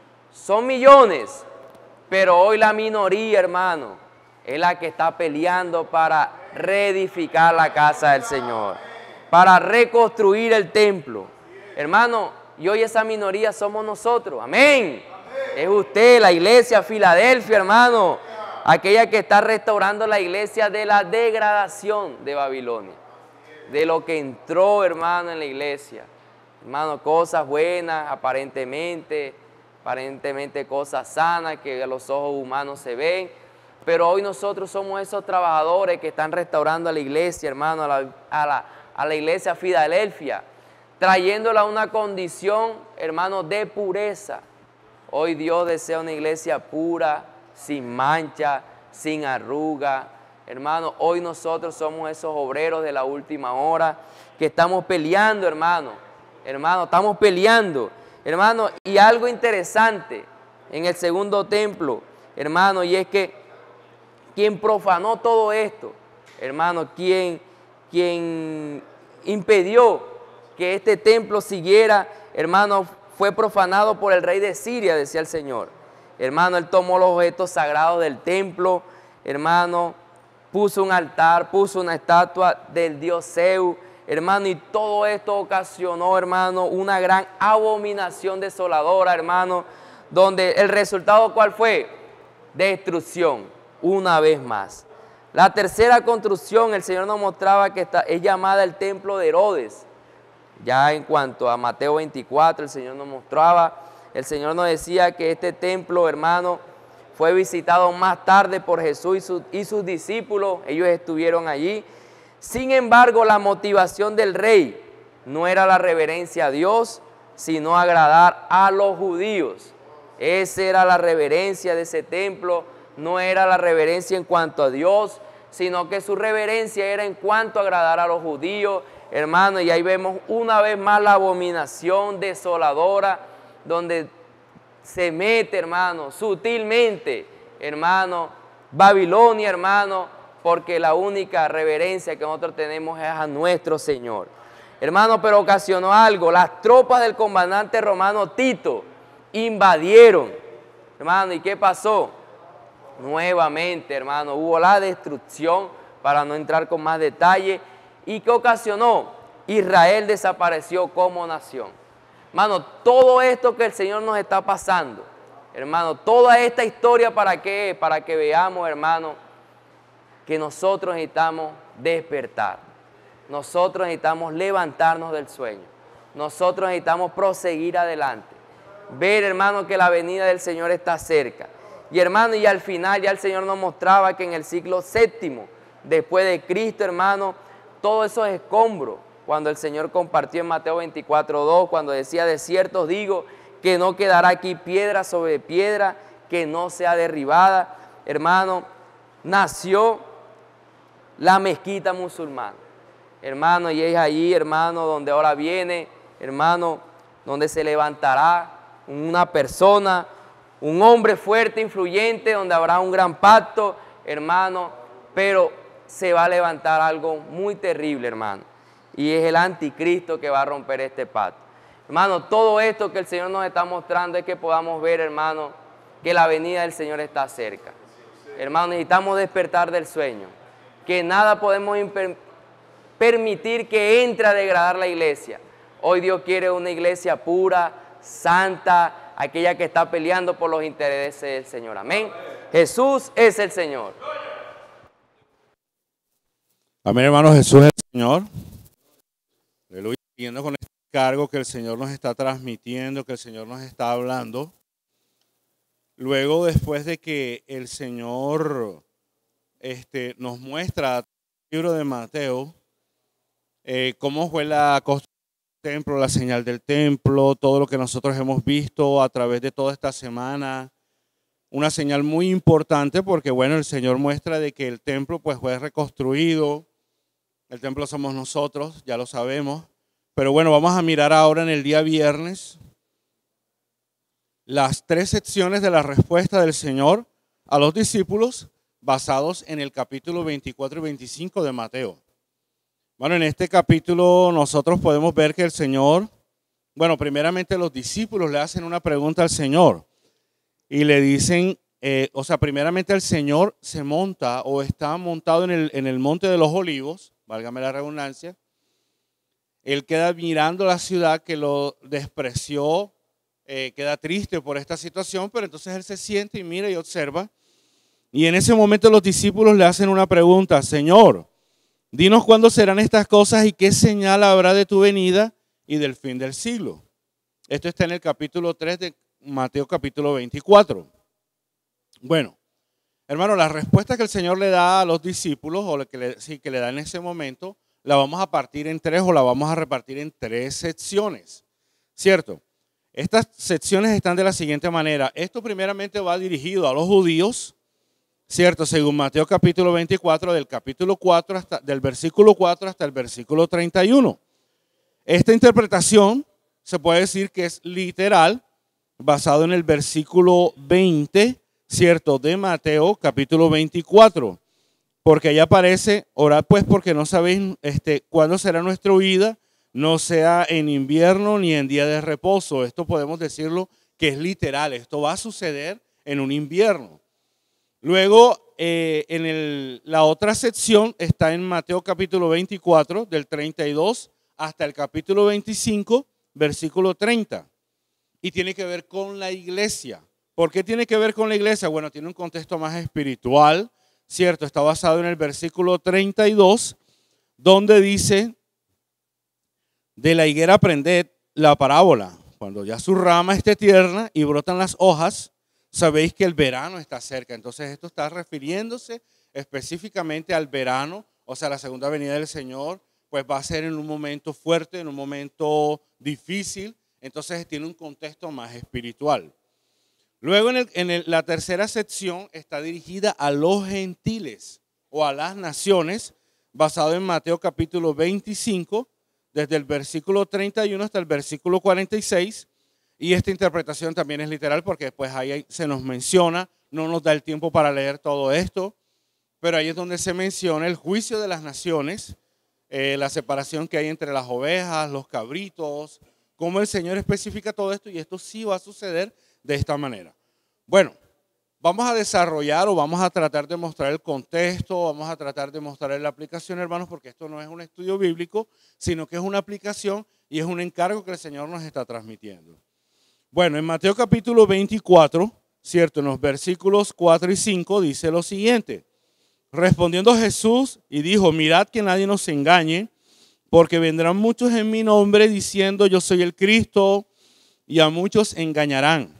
son millones, pero hoy la minoría, hermano, es la que está peleando para reedificar la casa del Señor, para reconstruir el templo. Hermano, y hoy esa minoría somos nosotros, amén. Es usted, la iglesia Filadelfia, hermano, aquella que está restaurando la iglesia de la degradación de Babilonia, de lo que entró, hermano, en la iglesia. Hermano, cosas buenas, aparentemente, aparentemente cosas sanas que a los ojos humanos se ven, pero hoy nosotros somos esos trabajadores que están restaurando a la iglesia, hermano, a la, a la, a la iglesia Filadelfia, trayéndola a una condición, hermano, de pureza. Hoy Dios desea una iglesia pura, sin mancha, sin arruga. Hermano, hoy nosotros somos esos obreros de la última hora que estamos peleando, hermano, hermano, estamos peleando, hermano, y algo interesante en el segundo templo, hermano, y es que quien profanó todo esto, hermano, quien, quien impidió que este templo siguiera, hermano, fue profanado por el rey de Siria, decía el Señor. Hermano, él tomó los objetos sagrados del templo, hermano, puso un altar, puso una estatua del dios Zeus, hermano, y todo esto ocasionó, hermano, una gran abominación desoladora, hermano, donde el resultado, ¿cuál fue? Destrucción, una vez más. La tercera construcción, el Señor nos mostraba que está, es llamada el templo de Herodes. Ya en cuanto a Mateo veinticuatro, el Señor nos mostraba, el Señor nos decía que este templo, hermano, fue visitado más tarde por Jesús y, su, y sus discípulos, ellos estuvieron allí. Sin embargo, la motivación del rey no era la reverencia a Dios, sino agradar a los judíos. Esa era la reverencia de ese templo, no era la reverencia en cuanto a Dios, sino que su reverencia era en cuanto a agradar a los judíos, hermano, y ahí vemos una vez más la abominación desoladora, donde se mete, hermano, sutilmente, hermano, Babilonia, hermano, porque la única reverencia que nosotros tenemos es a nuestro Señor. Hermano, pero ocasionó algo, las tropas del comandante romano Tito invadieron, hermano, ¿y qué pasó? Nuevamente, hermano, hubo la destrucción, para no entrar con más detalle. ¿Y qué ocasionó? Israel desapareció como nación. Hermano, todo esto que el Señor nos está pasando, hermano, toda esta historia, ¿para qué? Para que veamos, hermano, que nosotros necesitamos despertar. Nosotros necesitamos levantarnos del sueño. Nosotros necesitamos proseguir adelante. Ver, hermano, que la venida del Señor está cerca. Y hermano, y al final ya el Señor nos mostraba que en el siglo séptimo, después de Cristo, hermano, todos esos escombros, cuando el Señor compartió en Mateo veinticuatro dos, cuando decía, de cierto os digo que no quedará aquí piedra sobre piedra que no sea derribada, hermano, nació la mezquita musulmana, hermano, y es allí, hermano, donde ahora viene, hermano, donde se levantará una persona, un hombre fuerte, influyente, donde habrá un gran pacto, hermano, pero se va a levantar algo muy terrible, hermano, y es el anticristo que va a romper este pacto. Hermano, todo esto que el Señor nos está mostrando es que podamos ver, hermano, que la venida del Señor está cerca. Hermano, necesitamos despertar del sueño, que nada podemos permitir que entre a degradar la iglesia. Hoy Dios quiere una iglesia pura, santa, aquella que está peleando por los intereses del Señor. Amén. Jesús es el Señor. Amén, hermanos, Jesús es el Señor. Aleluya. Siguiendo con este cargo que el Señor nos está transmitiendo, que el Señor nos está hablando. Luego, después de que el Señor este, nos muestra el libro de Mateo, eh, cómo fue la construcción del templo, la señal del templo, todo lo que nosotros hemos visto a través de toda esta semana. Una señal muy importante porque, bueno, el Señor muestra de que el templo pues fue reconstruido. El templo somos nosotros, ya lo sabemos. Pero bueno, vamos a mirar ahora en el día viernes las tres secciones de la respuesta del Señor a los discípulos basados en el capítulo veinticuatro y veinticinco de Mateo. Bueno, en este capítulo nosotros podemos ver que el Señor, bueno, primeramente los discípulos le hacen una pregunta al Señor y le dicen, eh, o sea, primeramente el Señor se monta o está montado en el, en el monte de los olivos, válgame la redundancia. Él queda mirando la ciudad que lo despreció, eh, queda triste por esta situación, pero entonces él se siente y mira y observa. Y en ese momento los discípulos le hacen una pregunta, Señor, dinos cuándo serán estas cosas y qué señal habrá de tu venida y del fin del siglo. Esto está en el capítulo tres de Mateo capítulo veinticuatro. Bueno, hermano, la respuesta que el Señor le da a los discípulos, o la que le, sí, que le da en ese momento, la vamos a partir en tres o la vamos a repartir en tres secciones, ¿cierto? Estas secciones están de la siguiente manera. Esto primeramente va dirigido a los judíos, ¿cierto? Según Mateo capítulo veinticuatro, del capítulo cuatro hasta, del versículo cuatro hasta el versículo treinta y uno. Esta interpretación se puede decir que es literal, basado en el versículo veinte, ¿cierto?, de Mateo capítulo veinticuatro. Porque allá aparece, orad pues porque no sabéis este, cuándo será nuestra huida, no sea en invierno ni en día de reposo. Esto podemos decirlo que es literal, esto va a suceder en un invierno. Luego, eh, en el, la otra sección está en Mateo capítulo veinticuatro, del treinta y dos hasta el capítulo veinticinco, versículo treinta. Y tiene que ver con la iglesia. ¿Por qué tiene que ver con la iglesia? Bueno, tiene un contexto más espiritual, ¿cierto? Está basado en el versículo treinta y dos, donde dice, de la higuera aprended la parábola. Cuando ya su rama esté tierna y brotan las hojas, sabéis que el verano está cerca. Entonces esto está refiriéndose específicamente al verano, o sea, la segunda venida del Señor, pues va a ser en un momento fuerte, en un momento difícil. Entonces tiene un contexto más espiritual. Luego en, el, en el, la tercera sección está dirigida a los gentiles o a las naciones, basado en Mateo capítulo veinticinco, desde el versículo treinta y uno hasta el versículo cuarenta y seis. Y esta interpretación también es literal porque pues ahí se nos menciona, no nos da el tiempo para leer todo esto, pero ahí es donde se menciona el juicio de las naciones, eh, la separación que hay entre las ovejas, los cabritos, cómo el Señor especifica todo esto, y esto sí va a suceder de esta manera. Bueno, vamos a desarrollar o vamos a tratar de mostrar el contexto, vamos a tratar de mostrar la aplicación, hermanos, porque esto no es un estudio bíblico, sino que es una aplicación y es un encargo que el Señor nos está transmitiendo. Bueno, en Mateo capítulo veinticuatro, cierto, en los versículos cuatro y cinco dice lo siguiente. Respondiendo Jesús y dijo, mirad que nadie nos engañe, porque vendrán muchos en mi nombre diciendo yo soy el Cristo, y a muchos engañarán.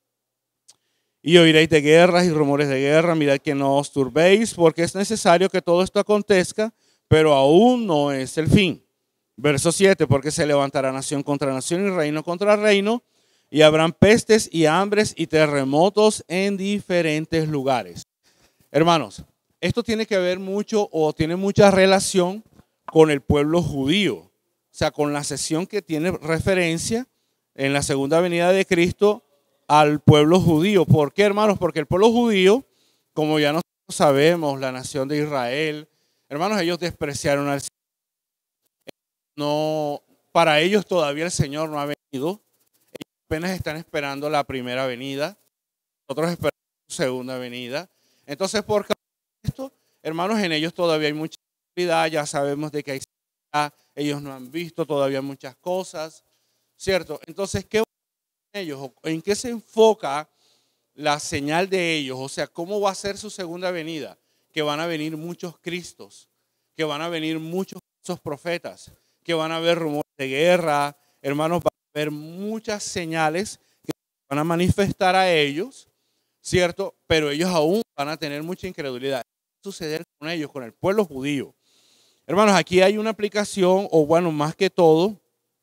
Y oiréis de guerras y rumores de guerra, mirad que no os turbéis, porque es necesario que todo esto acontezca, pero aún no es el fin. Verso siete, porque se levantará nación contra nación y reino contra reino, y habrán pestes y hambres y terremotos en diferentes lugares. Hermanos, esto tiene que ver mucho o tiene mucha relación con el pueblo judío, o sea, con la sesión que tiene referencia en la segunda venida de Cristo al pueblo judío. ¿Por qué, hermanos? Porque el pueblo judío, como ya nosotros sabemos, la nación de Israel, hermanos, ellos despreciaron al Señor. No, para ellos todavía el Señor no ha venido. Ellos apenas están esperando la primera venida. Nosotros esperamos su segunda venida. Entonces, por causa de esto, hermanos, en ellos todavía hay mucha oscuridad. Ya sabemos de que hay oscuridad. Ellos no han visto todavía muchas cosas, ¿cierto? Entonces, ¿qué ellos? ¿En qué se enfoca la señal de ellos? O sea, ¿cómo va a ser su segunda venida? Que van a venir muchos Cristos, que van a venir muchos profetas, que van a haber rumores de guerra, hermanos, van a haber muchas señales que van a manifestar a ellos, ¿cierto? Pero ellos aún van a tener mucha incredulidad. ¿Qué va a suceder con ellos, con el pueblo judío? Hermanos, aquí hay una aplicación, o bueno, más que todo,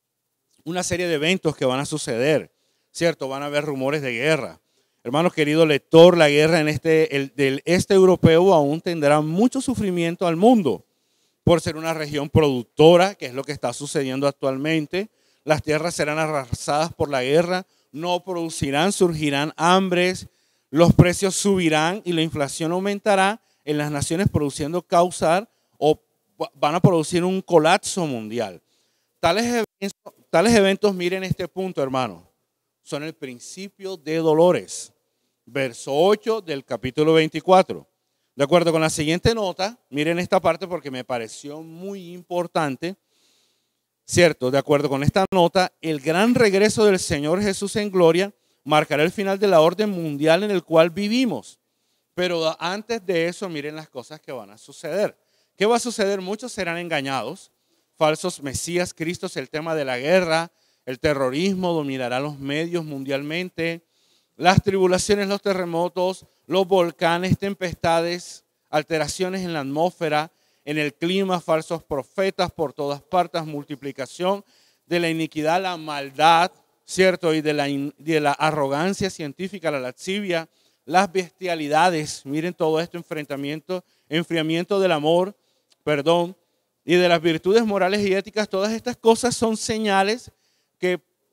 una serie de eventos que van a suceder. ¿Cierto? Van a haber rumores de guerra. Hermanos, querido lector, la guerra en este, el, del este europeo aún tendrá mucho sufrimiento al mundo por ser una región productora, que es lo que está sucediendo actualmente. Las tierras serán arrasadas por la guerra, no producirán, surgirán hambres, los precios subirán y la inflación aumentará en las naciones, produciendo causar o van a producir un colapso mundial. Tales eventos, tales eventos, miren este punto, hermanos, son el principio de dolores. Verso ocho del capítulo veinticuatro. De acuerdo con la siguiente nota, miren esta parte porque me pareció muy importante. Cierto, de acuerdo con esta nota, el gran regreso del Señor Jesús en gloria marcará el final de la orden mundial en el cual vivimos. Pero antes de eso, miren las cosas que van a suceder. ¿Qué va a suceder? Muchos serán engañados. Falsos mesías, Cristo, el tema de la guerra. El terrorismo dominará los medios mundialmente, las tribulaciones, los terremotos, los volcanes, tempestades, alteraciones en la atmósfera, en el clima, falsos profetas por todas partes, multiplicación de la iniquidad, la maldad, ¿cierto? Y de la, de la arrogancia científica, la lascivia, las bestialidades, miren todo esto, enfrentamiento, enfriamiento del amor, perdón, y de las virtudes morales y éticas. Todas estas cosas son señales que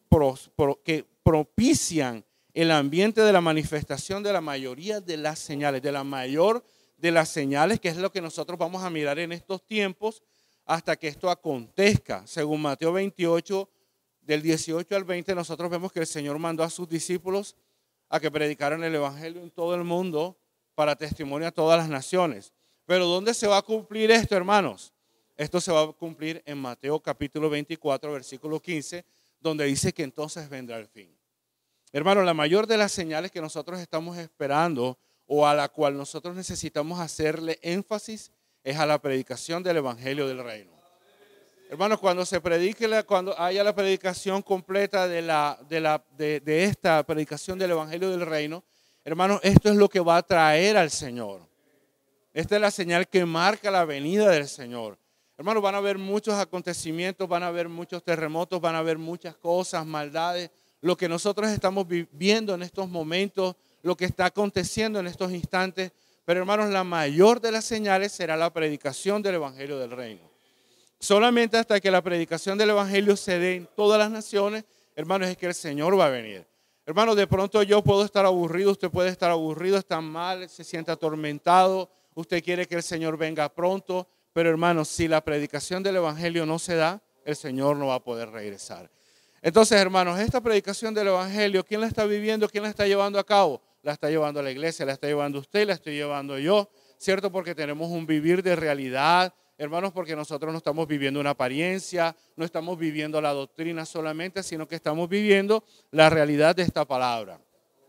pro, pro, que propician el ambiente de la manifestación de la mayoría de las señales, de la mayor de las señales, que es lo que nosotros vamos a mirar en estos tiempos hasta que esto acontezca. Según Mateo veintiocho, del dieciocho al veinte, nosotros vemos que el Señor mandó a sus discípulos a que predicaran el evangelio en todo el mundo para testimonio a todas las naciones. Pero ¿dónde se va a cumplir esto, hermanos? Esto se va a cumplir en Mateo capítulo veinticuatro, versículo quince, donde dice que entonces vendrá el fin. Hermanos, la mayor de las señales que nosotros estamos esperando o a la cual nosotros necesitamos hacerle énfasis es a la predicación del evangelio del reino. Hermanos, cuando se predique, la, cuando haya la predicación completa de, la, de, la, de, de esta predicación del evangelio del reino, hermanos, esto es lo que va a traer al Señor. Esta es la señal que marca la venida del Señor. Hermanos, van a haber muchos acontecimientos, van a haber muchos terremotos, van a haber muchas cosas, maldades. Lo que nosotros estamos viviendo en estos momentos, lo que está aconteciendo en estos instantes. Pero hermanos, la mayor de las señales será la predicación del evangelio del reino. Solamente hasta que la predicación del evangelio se dé en todas las naciones, hermanos, es que el Señor va a venir. Hermanos, de pronto yo puedo estar aburrido, usted puede estar aburrido, está mal, se siente atormentado, usted quiere que el Señor venga pronto, pero hermanos, si la predicación del evangelio no se da, el Señor no va a poder regresar. Entonces, hermanos, esta predicación del evangelio, ¿quién la está viviendo? ¿Quién la está llevando a cabo? La está llevando la iglesia, la está llevando usted, la estoy llevando yo, ¿cierto? Porque tenemos un vivir de realidad, hermanos, porque nosotros no estamos viviendo una apariencia, no estamos viviendo la doctrina solamente, sino que estamos viviendo la realidad de esta palabra.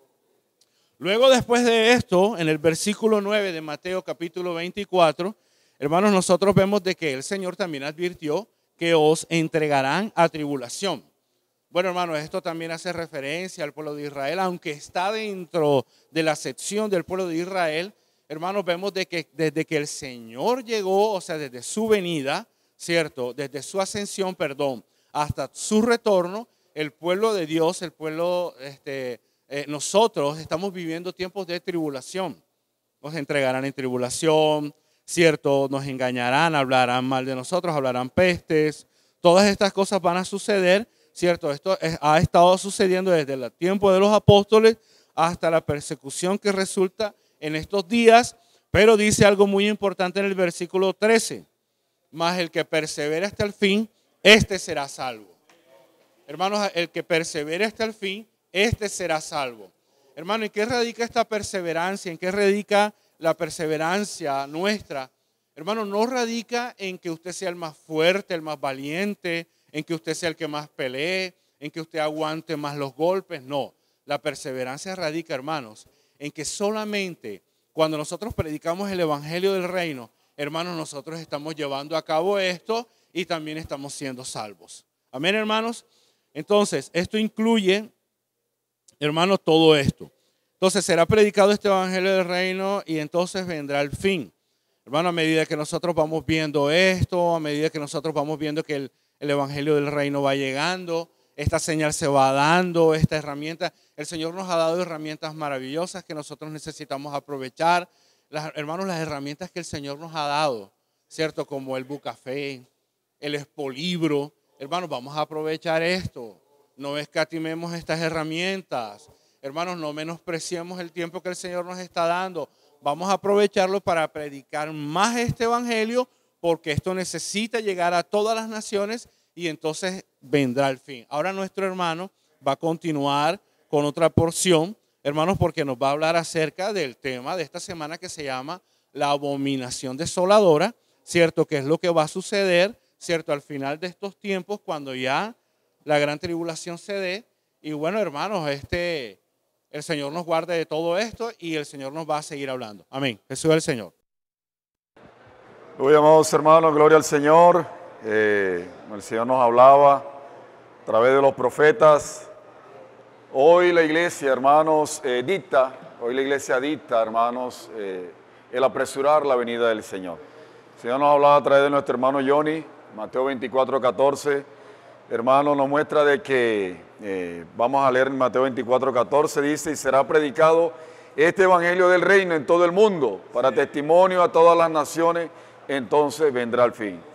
Luego, después de esto, en el versículo nueve de Mateo capítulo veinticuatro, hermanos, nosotros vemos de que el Señor también advirtió que os entregarán a tribulación. Bueno, hermanos, esto también hace referencia al pueblo de Israel, aunque está dentro de la sección del pueblo de Israel. Hermanos, vemos de que desde que el Señor llegó, o sea, desde su venida, ¿cierto? Desde su ascensión, perdón, hasta su retorno, el pueblo de Dios, el pueblo, este, eh, nosotros estamos viviendo tiempos de tribulación. Nos entregarán en tribulación, ¿cierto? Nos engañarán, hablarán mal de nosotros, hablarán pestes. Todas estas cosas van a suceder, ¿cierto? Esto es, ha estado sucediendo desde el tiempo de los apóstoles hasta la persecución que resulta en estos días, pero dice algo muy importante en el versículo trece. Mas el que persevere hasta el fin, este será salvo. Hermanos, el que persevere hasta el fin, este será salvo. Hermano, ¿en qué radica esta perseverancia? ¿En qué radica la perseverancia nuestra? Hermano, no radica en que usted sea el más fuerte, el más valiente, en que usted sea el que más pelee, en que usted aguante más los golpes. No, la perseverancia radica, hermanos, en que solamente cuando nosotros predicamos el evangelio del reino, hermanos, nosotros estamos llevando a cabo esto y también estamos siendo salvos. Amén, hermanos. Entonces, esto incluye, hermanos, todo esto. Entonces, será predicado este evangelio del reino y entonces vendrá el fin. Hermano, a medida que nosotros vamos viendo esto, a medida que nosotros vamos viendo que el, el evangelio del reino va llegando, esta señal se va dando, esta herramienta. El Señor nos ha dado herramientas maravillosas que nosotros necesitamos aprovechar. Las, hermanos, las herramientas que el Señor nos ha dado, ¿cierto? Como el Bucafé, el Expolibro. Hermanos, vamos a aprovechar esto. No escatimemos estas herramientas. Hermanos, no menospreciemos el tiempo que el Señor nos está dando. Vamos a aprovecharlo para predicar más este evangelio, porque esto necesita llegar a todas las naciones y entonces vendrá el fin. Ahora nuestro hermano va a continuar con otra porción, hermanos, porque nos va a hablar acerca del tema de esta semana que se llama la abominación desoladora, ¿cierto? Que es lo que va a suceder, ¿cierto? Al final de estos tiempos, cuando ya la gran tribulación se dé. Y bueno, hermanos, este, el Señor nos guarde de todo esto y el Señor nos va a seguir hablando. Amén. Jesús es el Señor. Hoy, amados hermanos, gloria al Señor. Eh, el Señor nos hablaba a través de los profetas. Hoy la iglesia, hermanos, eh, dicta, hoy la iglesia dicta, hermanos, eh, el apresurar la venida del Señor. El Señor nos hablaba a través de nuestro hermano Johnny, Mateo veinticuatro, catorce. Hermano, nos muestra de que, eh, vamos a leer en Mateo veinticuatro, catorce, dice, y será predicado este evangelio del reino en todo el mundo, para testimonio a todas las naciones, entonces vendrá el fin.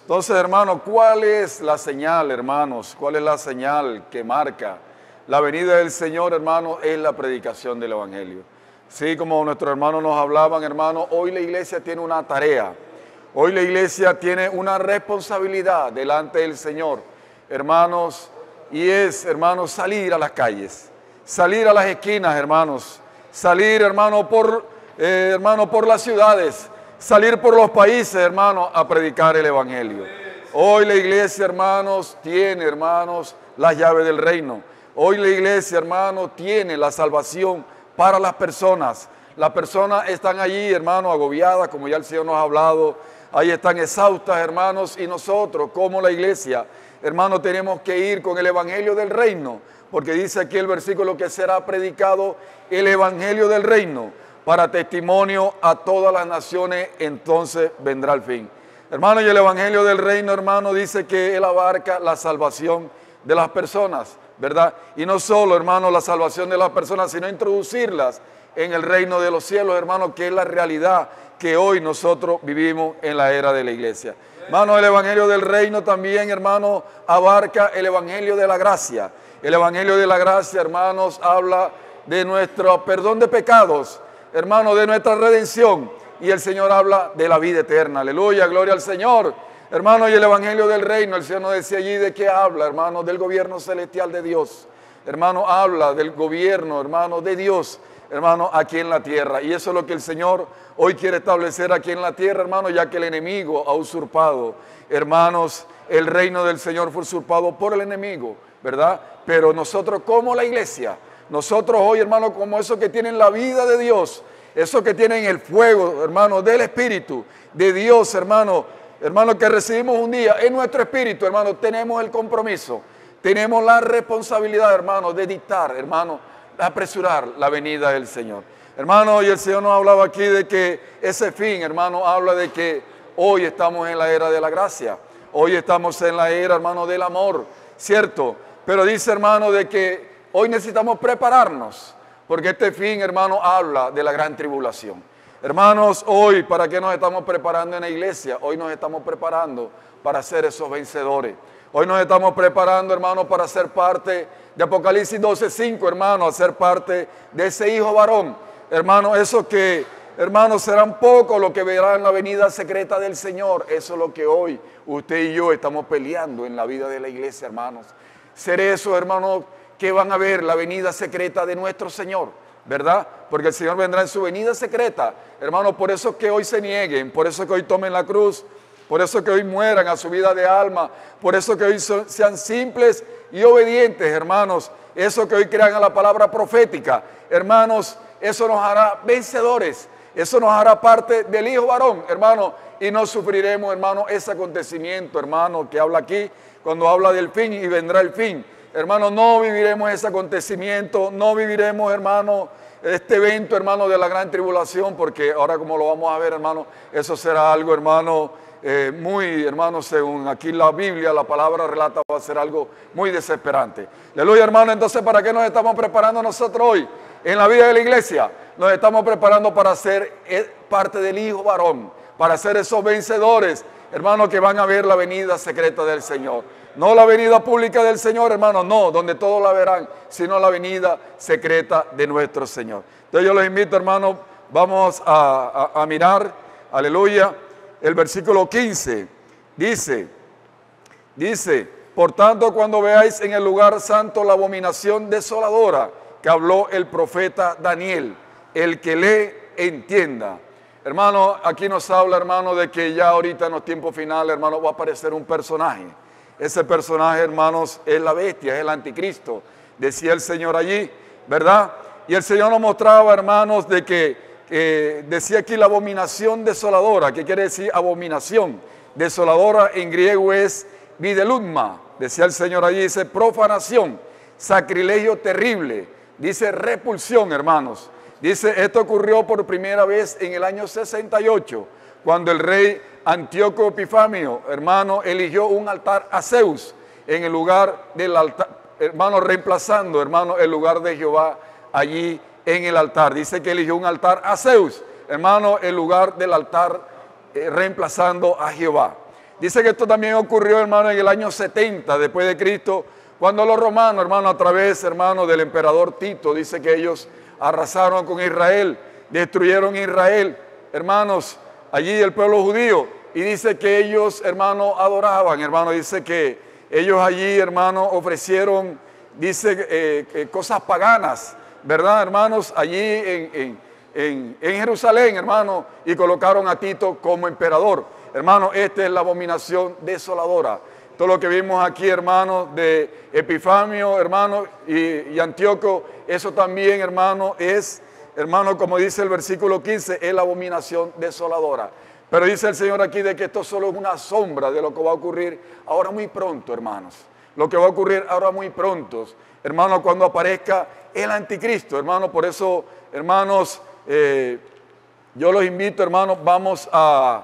Entonces, hermanos, ¿cuál es la señal, hermanos? ¿Cuál es la señal que marca la venida del Señor, hermanos? Es la predicación del Evangelio. Sí, como nuestros hermanos nos hablaban, hermanos, hoy la iglesia tiene una tarea. Hoy la iglesia tiene una responsabilidad delante del Señor, hermanos, y es, hermanos, salir a las calles, salir a las esquinas, hermanos, salir, hermanos, por, eh, hermano, por las ciudades, salir por los países, hermanos, a predicar el Evangelio. Hoy la iglesia, hermanos, tiene, hermanos, las llaves del reino. Hoy la iglesia, hermanos, tiene la salvación para las personas. Las personas están allí, hermanos, agobiadas, como ya el Señor nos ha hablado. Ahí están exhaustas, hermanos, y nosotros, como la iglesia, hermanos, tenemos que ir con el Evangelio del reino, porque dice aquí el versículo que será predicado el Evangelio del reino para testimonio a todas las naciones, entonces vendrá el fin. Hermano, y el Evangelio del reino, hermano, dice que él abarca la salvación de las personas, ¿verdad? Y no solo, hermano, la salvación de las personas, sino introducirlas en el reino de los cielos, hermano, que es la realidad que hoy nosotros vivimos en la era de la iglesia. Hermano, el Evangelio del reino también, hermano, abarca el Evangelio de la gracia. El Evangelio de la gracia, hermanos, habla de nuestro perdón de pecados, hermano, de nuestra redención. Y el Señor habla de la vida eterna. Aleluya, gloria al Señor. Hermano, y el Evangelio del reino, el Señor nos decía allí de qué habla, hermano, del gobierno celestial de Dios. Hermano, habla del gobierno, hermano, de Dios, hermano, aquí en la tierra. Y eso es lo que el Señor hoy quiere establecer aquí en la tierra, hermano, ya que el enemigo ha usurpado. Hermanos, el reino del Señor fue usurpado por el enemigo, ¿verdad? Pero nosotros como la iglesia, nosotros hoy, hermano, como esos que tienen la vida de Dios, esos que tienen el fuego, hermano, del Espíritu de Dios, hermano, hermano, que recibimos un día en nuestro espíritu, hermano, tenemos el compromiso, tenemos la responsabilidad, hermano, de dictar, hermano, de apresurar la venida del Señor. Hermano, y el Señor nos hablaba aquí de que ese fin, hermano, habla de que hoy estamos en la era de la gracia, hoy estamos en la era, hermano, del amor, ¿cierto? Pero dice, hermano, de que hoy necesitamos prepararnos, porque este fin, hermano, habla de la gran tribulación. Hermanos, hoy, ¿para qué nos estamos preparando en la iglesia? Hoy nos estamos preparando para ser esos vencedores. Hoy nos estamos preparando, hermano, para ser parte de Apocalipsis doce cinco, hermano, a ser parte de ese hijo varón. Hermano, eso que, hermanos, serán pocos los que verán la venida secreta del Señor. Eso es lo que hoy usted y yo estamos peleando en la vida de la iglesia, hermanos. Ser esos, hermanos, que van a ver la venida secreta de nuestro Señor, ¿verdad? Porque el Señor vendrá en su venida secreta. Hermanos, por eso que hoy se nieguen, por eso que hoy tomen la cruz, por eso que hoy mueran a su vida de alma, por eso que hoy son, sean simples y obedientes, hermanos. Eso que hoy crean a la palabra profética, hermanos, eso nos hará vencedores, eso nos hará parte del hijo varón, hermano, y no sufriremos, hermano, ese acontecimiento, hermano, que habla aquí, cuando habla del fin y vendrá el fin. Hermano, no viviremos ese acontecimiento, no viviremos, hermano, este evento, hermano, de la gran tribulación, porque ahora como lo vamos a ver, hermano, eso será algo, hermano, eh, muy, hermano, según aquí la Biblia, la palabra relata, va a ser algo muy desesperante. Aleluya, hermano. Entonces, ¿para qué nos estamos preparando nosotros hoy? En la vida de la iglesia, nos estamos preparando para ser parte del hijo varón, para ser esos vencedores, hermano, que van a ver la venida secreta del Señor. No la venida pública del Señor, hermano, no, donde todos la verán, sino la venida secreta de nuestro Señor. Entonces yo los invito, hermano, vamos a, a, a mirar, aleluya, el versículo quince, dice, dice, por tanto, cuando veáis en el lugar santo la abominación desoladora que habló el profeta Daniel, el que lee, entienda. Hermano, aquí nos habla, hermano, de que ya ahorita en los tiempos finales, hermano, va a aparecer un personaje. Ese personaje, hermanos, es la bestia, es el anticristo, decía el Señor allí, ¿verdad? Y el Señor nos mostraba, hermanos, de que eh, decía aquí la abominación desoladora. ¿Qué quiere decir abominación? Desoladora en griego es videlutma, decía el Señor allí, dice profanación, sacrilegio terrible, dice repulsión, hermanos. Dice, esto ocurrió por primera vez en el año sesenta y ocho, cuando el rey Antíoco Epifanio, hermano, eligió un altar a Zeus en el lugar del altar, hermano, reemplazando, hermano, el lugar de Jehová allí en el altar. Dice que eligió un altar a Zeus, hermano, el lugar del altar eh, reemplazando a Jehová. Dice que esto también ocurrió, hermano, en el año setenta después de Cristo, cuando los romanos, hermano, a través, hermano, del emperador Tito, dice que ellos arrasaron con Israel, destruyeron Israel, hermanos, allí el pueblo judío, y dice que ellos, hermano, adoraban, hermano, dice que ellos allí, hermano, ofrecieron, dice, eh, eh, cosas paganas, ¿verdad, hermanos? Allí en, en, en, en Jerusalén, hermano, y colocaron a Tito como emperador. Hermano, esta es la abominación desoladora. Todo lo que vimos aquí, hermano, de Epifanio, hermano, y, y Antíoco, eso también, hermano, es, hermano, como dice el versículo quince, es la abominación desoladora. Pero dice el Señor aquí de que esto solo es una sombra de lo que va a ocurrir ahora muy pronto, hermanos. Lo que va a ocurrir ahora muy pronto, hermano, cuando aparezca el anticristo, hermano. Por eso, hermanos, eh, yo los invito, hermanos, vamos a,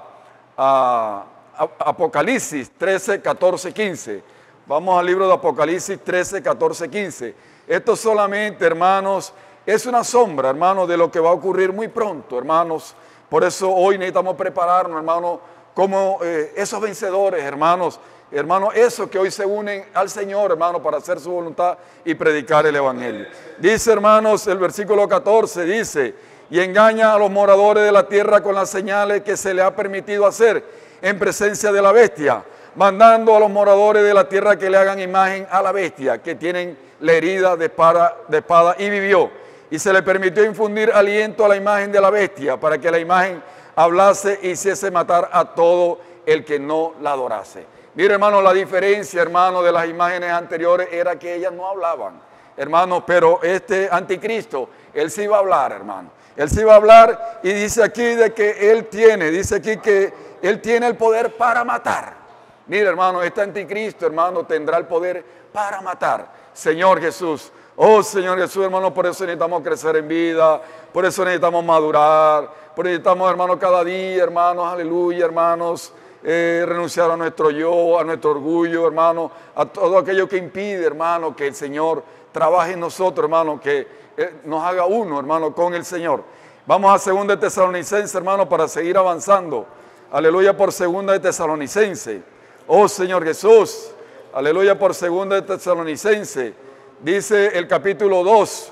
a, a Apocalipsis trece, catorce, quince. Vamos al libro de Apocalipsis trece, catorce, quince. Esto solamente, hermanos, es una sombra, hermanos, de lo que va a ocurrir muy pronto, hermanos. Por eso hoy necesitamos prepararnos, hermanos, como eh, esos vencedores, hermanos, hermanos, esos que hoy se unen al Señor, hermanos, para hacer su voluntad y predicar el Evangelio. Dice, hermanos, el versículo catorce, dice, y engaña a los moradores de la tierra con las señales que se le ha permitido hacer en presencia de la bestia, mandando a los moradores de la tierra que le hagan imagen a la bestia, que tienen la herida de espada, de espada y vivió. Y se le permitió infundir aliento a la imagen de la bestia, para que la imagen hablase y hiciese matar a todo el que no la adorase. Mire, hermano, la diferencia, hermano, de las imágenes anteriores era que ellas no hablaban, hermano, pero este anticristo, él sí iba a hablar, hermano. Él sí iba a hablar, y dice aquí de que él tiene, dice aquí que él tiene el poder para matar. Mire, hermano, este anticristo, hermano, tendrá el poder para matar. Señor Jesús, oh Señor Jesús, hermano, por eso necesitamos crecer en vida, por eso necesitamos madurar, por eso necesitamos, hermano, cada día, hermanos, aleluya, hermanos, eh, renunciar a nuestro yo, a nuestro orgullo, hermano, a todo aquello que impide, hermano, que el Señor trabaje en nosotros, hermano, que eh, nos haga uno, hermano, con el Señor. Vamos a segunda de Tesalonicenses, hermano, para seguir avanzando. Aleluya por segunda de Tesalonicenses. Oh Señor Jesús, aleluya por segunda de Tesalonicenses. Dice el capítulo dos,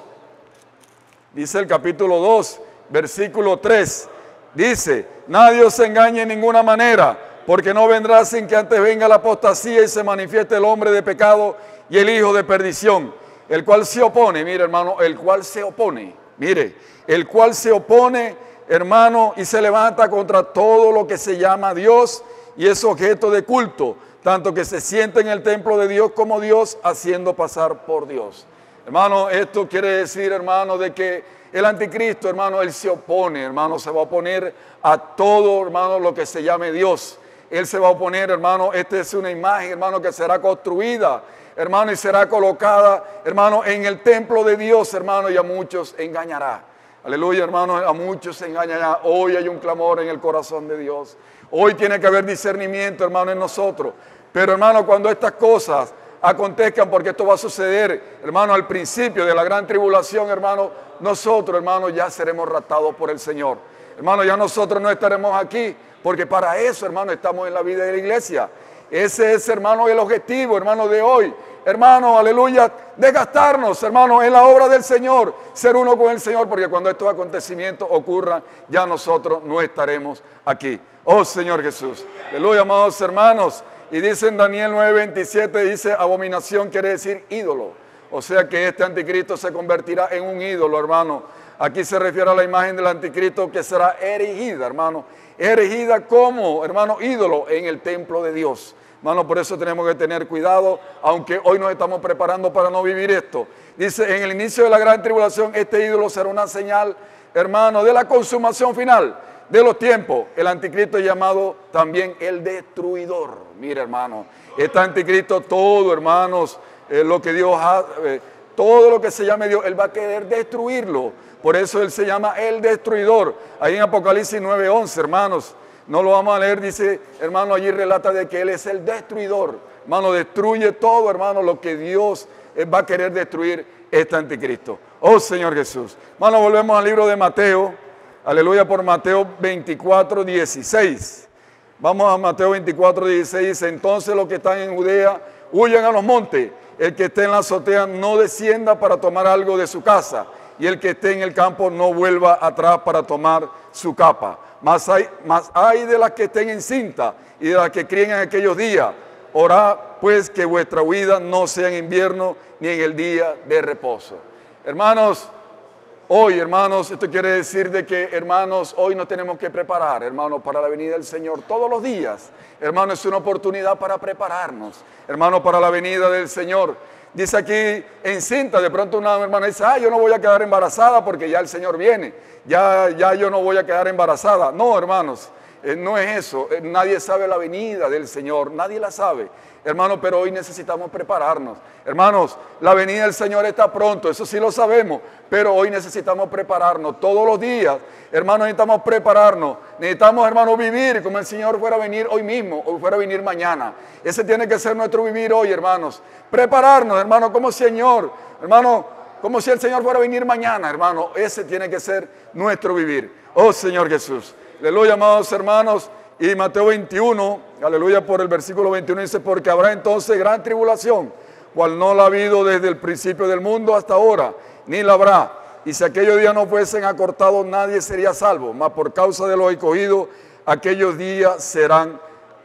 dice el capítulo dos, versículo tres, dice, nadie os engañe en ninguna manera, porque no vendrá sin que antes venga la apostasía y se manifieste el hombre de pecado y el hijo de perdición, el cual se opone, mire hermano, el cual se opone, mire, el cual se opone, hermano, y se levanta contra todo lo que se llama Dios y es objeto de culto, tanto que se siente en el templo de Dios como Dios, haciendo pasar por Dios. Hermano, esto quiere decir, hermano, de que el anticristo, hermano, él se opone, hermano, se va a oponer a todo, hermano, lo que se llame Dios. Él se va a oponer, hermano, esta es una imagen, hermano, que será construida, hermano, y será colocada, hermano, en el templo de Dios, hermano, y a muchos engañará. Aleluya, hermano, a muchos se engañará. Hoy hay un clamor en el corazón de Dios. Hoy tiene que haber discernimiento, hermano, en nosotros. Pero, hermano, cuando estas cosas acontezcan, porque esto va a suceder, hermano, al principio de la gran tribulación, hermano, nosotros, hermano, ya seremos raptados por el Señor. Hermano, ya nosotros no estaremos aquí, porque para eso, hermano, estamos en la vida de la iglesia. Ese es, hermano, el objetivo, hermano, de hoy. Hermano, aleluya, desgastarnos, hermano, en la obra del Señor, ser uno con el Señor, porque cuando estos acontecimientos ocurran, ya nosotros no estaremos aquí. Oh, Señor Jesús. Aleluya, amados hermanos. Y dice en Daniel nueve veintisiete, dice, abominación quiere decir ídolo. O sea que este anticristo se convertirá en un ídolo, hermano. Aquí se refiere a la imagen del anticristo que será erigida, hermano. Erigida como, hermano, ídolo en el templo de Dios. Hermano, por eso tenemos que tener cuidado, aunque hoy nos estamos preparando para no vivir esto. Dice, en el inicio de la gran tribulación, este ídolo será una señal, hermano, de la consumación final de los tiempos. El anticristo es llamado también el destruidor. Mire, hermano, este anticristo, todo, hermanos, eh, lo que Dios ha, eh, todo lo que se llame Dios, Él va a querer destruirlo. Por eso Él se llama el destruidor. Ahí en Apocalipsis nueve once, hermanos, no lo vamos a leer, dice, hermano, allí relata de que Él es el destruidor. Hermano, destruye todo, hermano, lo que Dios eh, va a querer destruir este anticristo. Oh, Señor Jesús. Hermano, volvemos al libro de Mateo. Aleluya por Mateo veinticuatro dieciséis. Vamos a Mateo veinticuatro, dieciséis, dice, entonces los que están en Judea huyan a los montes. El que esté en la azotea no descienda para tomar algo de su casa, y el que esté en el campo no vuelva atrás para tomar su capa. Mas hay, mas hay de las que estén en cinta y de las que críen en aquellos días. Orad pues que vuestra huida no sea en invierno ni en el día de reposo. Hermanos, hoy, hermanos, esto quiere decir de que, hermanos, hoy nos tenemos que preparar, hermanos, para la venida del Señor todos los días. Hermanos, es una oportunidad para prepararnos, hermanos, para la venida del Señor. Dice aquí, encinta, de pronto una hermana dice, ah, yo no voy a quedar embarazada porque ya el Señor viene, ya, ya yo no voy a quedar embarazada. No, hermanos, eh, no es eso, eh, nadie sabe la venida del Señor, nadie la sabe. Hermanos, pero hoy necesitamos prepararnos. Hermanos, la venida del Señor está pronto, eso sí lo sabemos, pero hoy necesitamos prepararnos todos los días. Hermanos, necesitamos prepararnos, necesitamos, hermanos, vivir como el Señor fuera a venir hoy mismo o fuera a venir mañana. Ese tiene que ser nuestro vivir hoy, hermanos. Prepararnos, hermanos, como Señor, hermano, como si el Señor fuera a venir mañana, hermano. Ese tiene que ser nuestro vivir. Oh, Señor Jesús. Aleluya, amados hermanos. Y Mateo veintiuno, aleluya, por el versículo veintiuno dice, porque habrá entonces gran tribulación, cual no la ha habido desde el principio del mundo hasta ahora, ni la habrá. Y si aquellos días no fuesen acortados, nadie sería salvo, mas por causa de los escogidos, aquellos días serán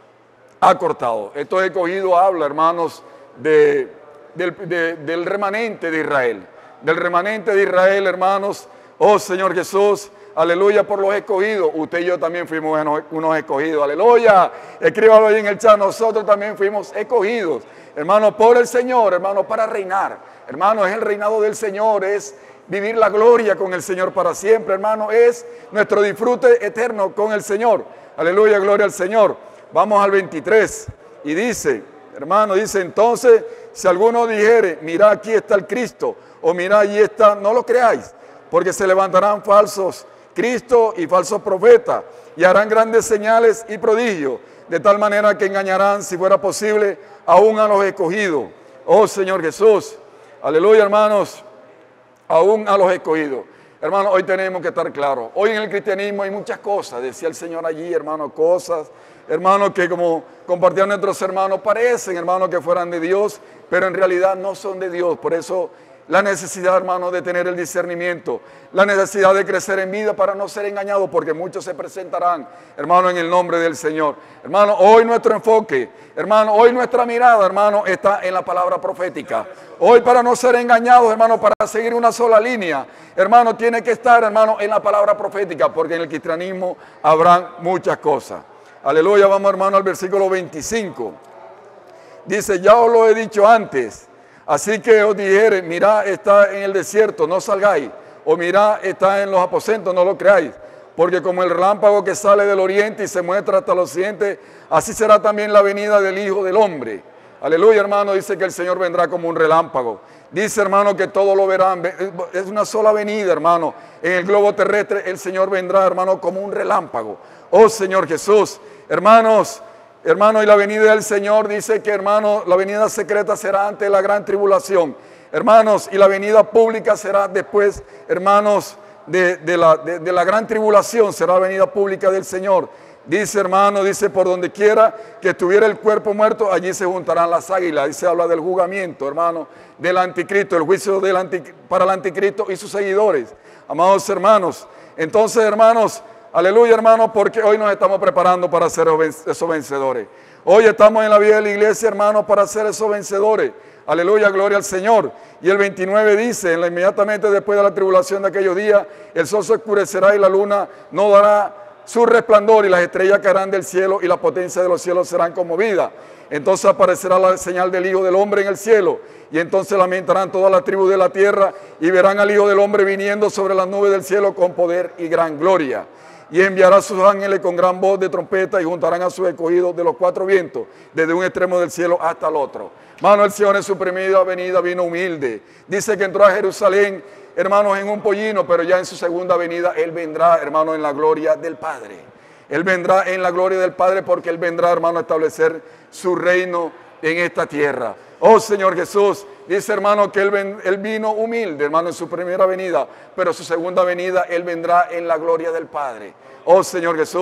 acortados. Estos escogidos habla, hermanos, de, del, de, del remanente de Israel. Del remanente de Israel, hermanos. Oh, Señor Jesús. Aleluya por los escogidos. Usted y yo también fuimos unos escogidos. Aleluya. Escríbalo ahí en el chat. Nosotros también fuimos escogidos. Hermano, por el Señor, hermano, para reinar. Hermano, es el reinado del Señor. Es vivir la gloria con el Señor para siempre. Hermano, es nuestro disfrute eterno con el Señor. Aleluya, gloria al Señor. Vamos al veintitrés. Y dice, hermano, dice entonces, si alguno dijere, mira aquí está el Cristo. O mira allí está, no lo creáis. Porque se levantarán falsos Cristo y falsos profetas, y harán grandes señales y prodigios, de tal manera que engañarán, si fuera posible, aún a los escogidos. Oh, Señor Jesús, aleluya, hermanos, aún a los escogidos. Hermanos, hoy tenemos que estar claros. Hoy en el cristianismo hay muchas cosas, decía el Señor allí, hermanos, cosas, hermanos, que como compartían nuestros hermanos, parecen, hermanos, que fueran de Dios, pero en realidad no son de Dios. Por eso la necesidad, hermano, de tener el discernimiento, la necesidad de crecer en vida para no ser engañados, porque muchos se presentarán, hermano, en el nombre del Señor. Hermano, hoy nuestro enfoque, hermano, hoy nuestra mirada, hermano, está en la palabra profética. Hoy, para no ser engañados, hermano, para seguir una sola línea, hermano, tiene que estar, hermano, en la palabra profética, porque en el cristianismo habrán muchas cosas. Aleluya, vamos, hermano, al versículo veinticinco. Dice, ya os lo he dicho antes. Así que os dijere, mirá, está en el desierto, no salgáis. O mirá, está en los aposentos, no lo creáis. Porque como el relámpago que sale del oriente y se muestra hasta el occidente, así será también la venida del Hijo del Hombre. Aleluya, hermano, dice que el Señor vendrá como un relámpago. Dice, hermano, que todos lo verán. Es una sola venida, hermano. En el globo terrestre el Señor vendrá, hermano, como un relámpago. Oh, Señor Jesús. Hermanos, hermano, y la venida del Señor dice que, hermano, la venida secreta será antes de la gran tribulación. Hermanos, y la venida pública será después, hermanos, de, de, la, de, de la gran tribulación, será la venida pública del Señor. Dice, hermano, dice, por donde quiera que estuviera el cuerpo muerto, allí se juntarán las águilas. Dice, habla del juzgamiento, hermano, del anticristo, el juicio del anti, para el anticristo y sus seguidores. Amados hermanos, entonces, hermanos, aleluya, hermanos, porque hoy nos estamos preparando para ser esos vencedores. Hoy estamos en la vida de la iglesia, hermanos, para ser esos vencedores. Aleluya, gloria al Señor. Y el veintinueve dice, inmediatamente después de la tribulación de aquellos días, el sol se oscurecerá y la luna no dará su resplandor, y las estrellas caerán del cielo y la potencia de los cielos serán conmovidas. Entonces aparecerá la señal del Hijo del Hombre en el cielo, y entonces lamentarán todas las tribus de la tierra y verán al Hijo del Hombre viniendo sobre las nubes del cielo con poder y gran gloria. Y enviará a sus ángeles con gran voz de trompeta y juntarán a sus escogidos de los cuatro vientos, desde un extremo del cielo hasta el otro. Hermano, el Señor en su primera venida vino humilde. Dice que entró a Jerusalén, hermanos, en un pollino, pero ya en su segunda venida Él vendrá, hermano, en la gloria del Padre. Él vendrá en la gloria del Padre, porque Él vendrá, hermano, a establecer su reino en esta tierra. Oh, Señor Jesús, dice, hermano, que él, ven, él vino humilde, hermano, en su primera venida, pero su segunda venida Él vendrá en la gloria del Padre. Oh, Señor Jesús,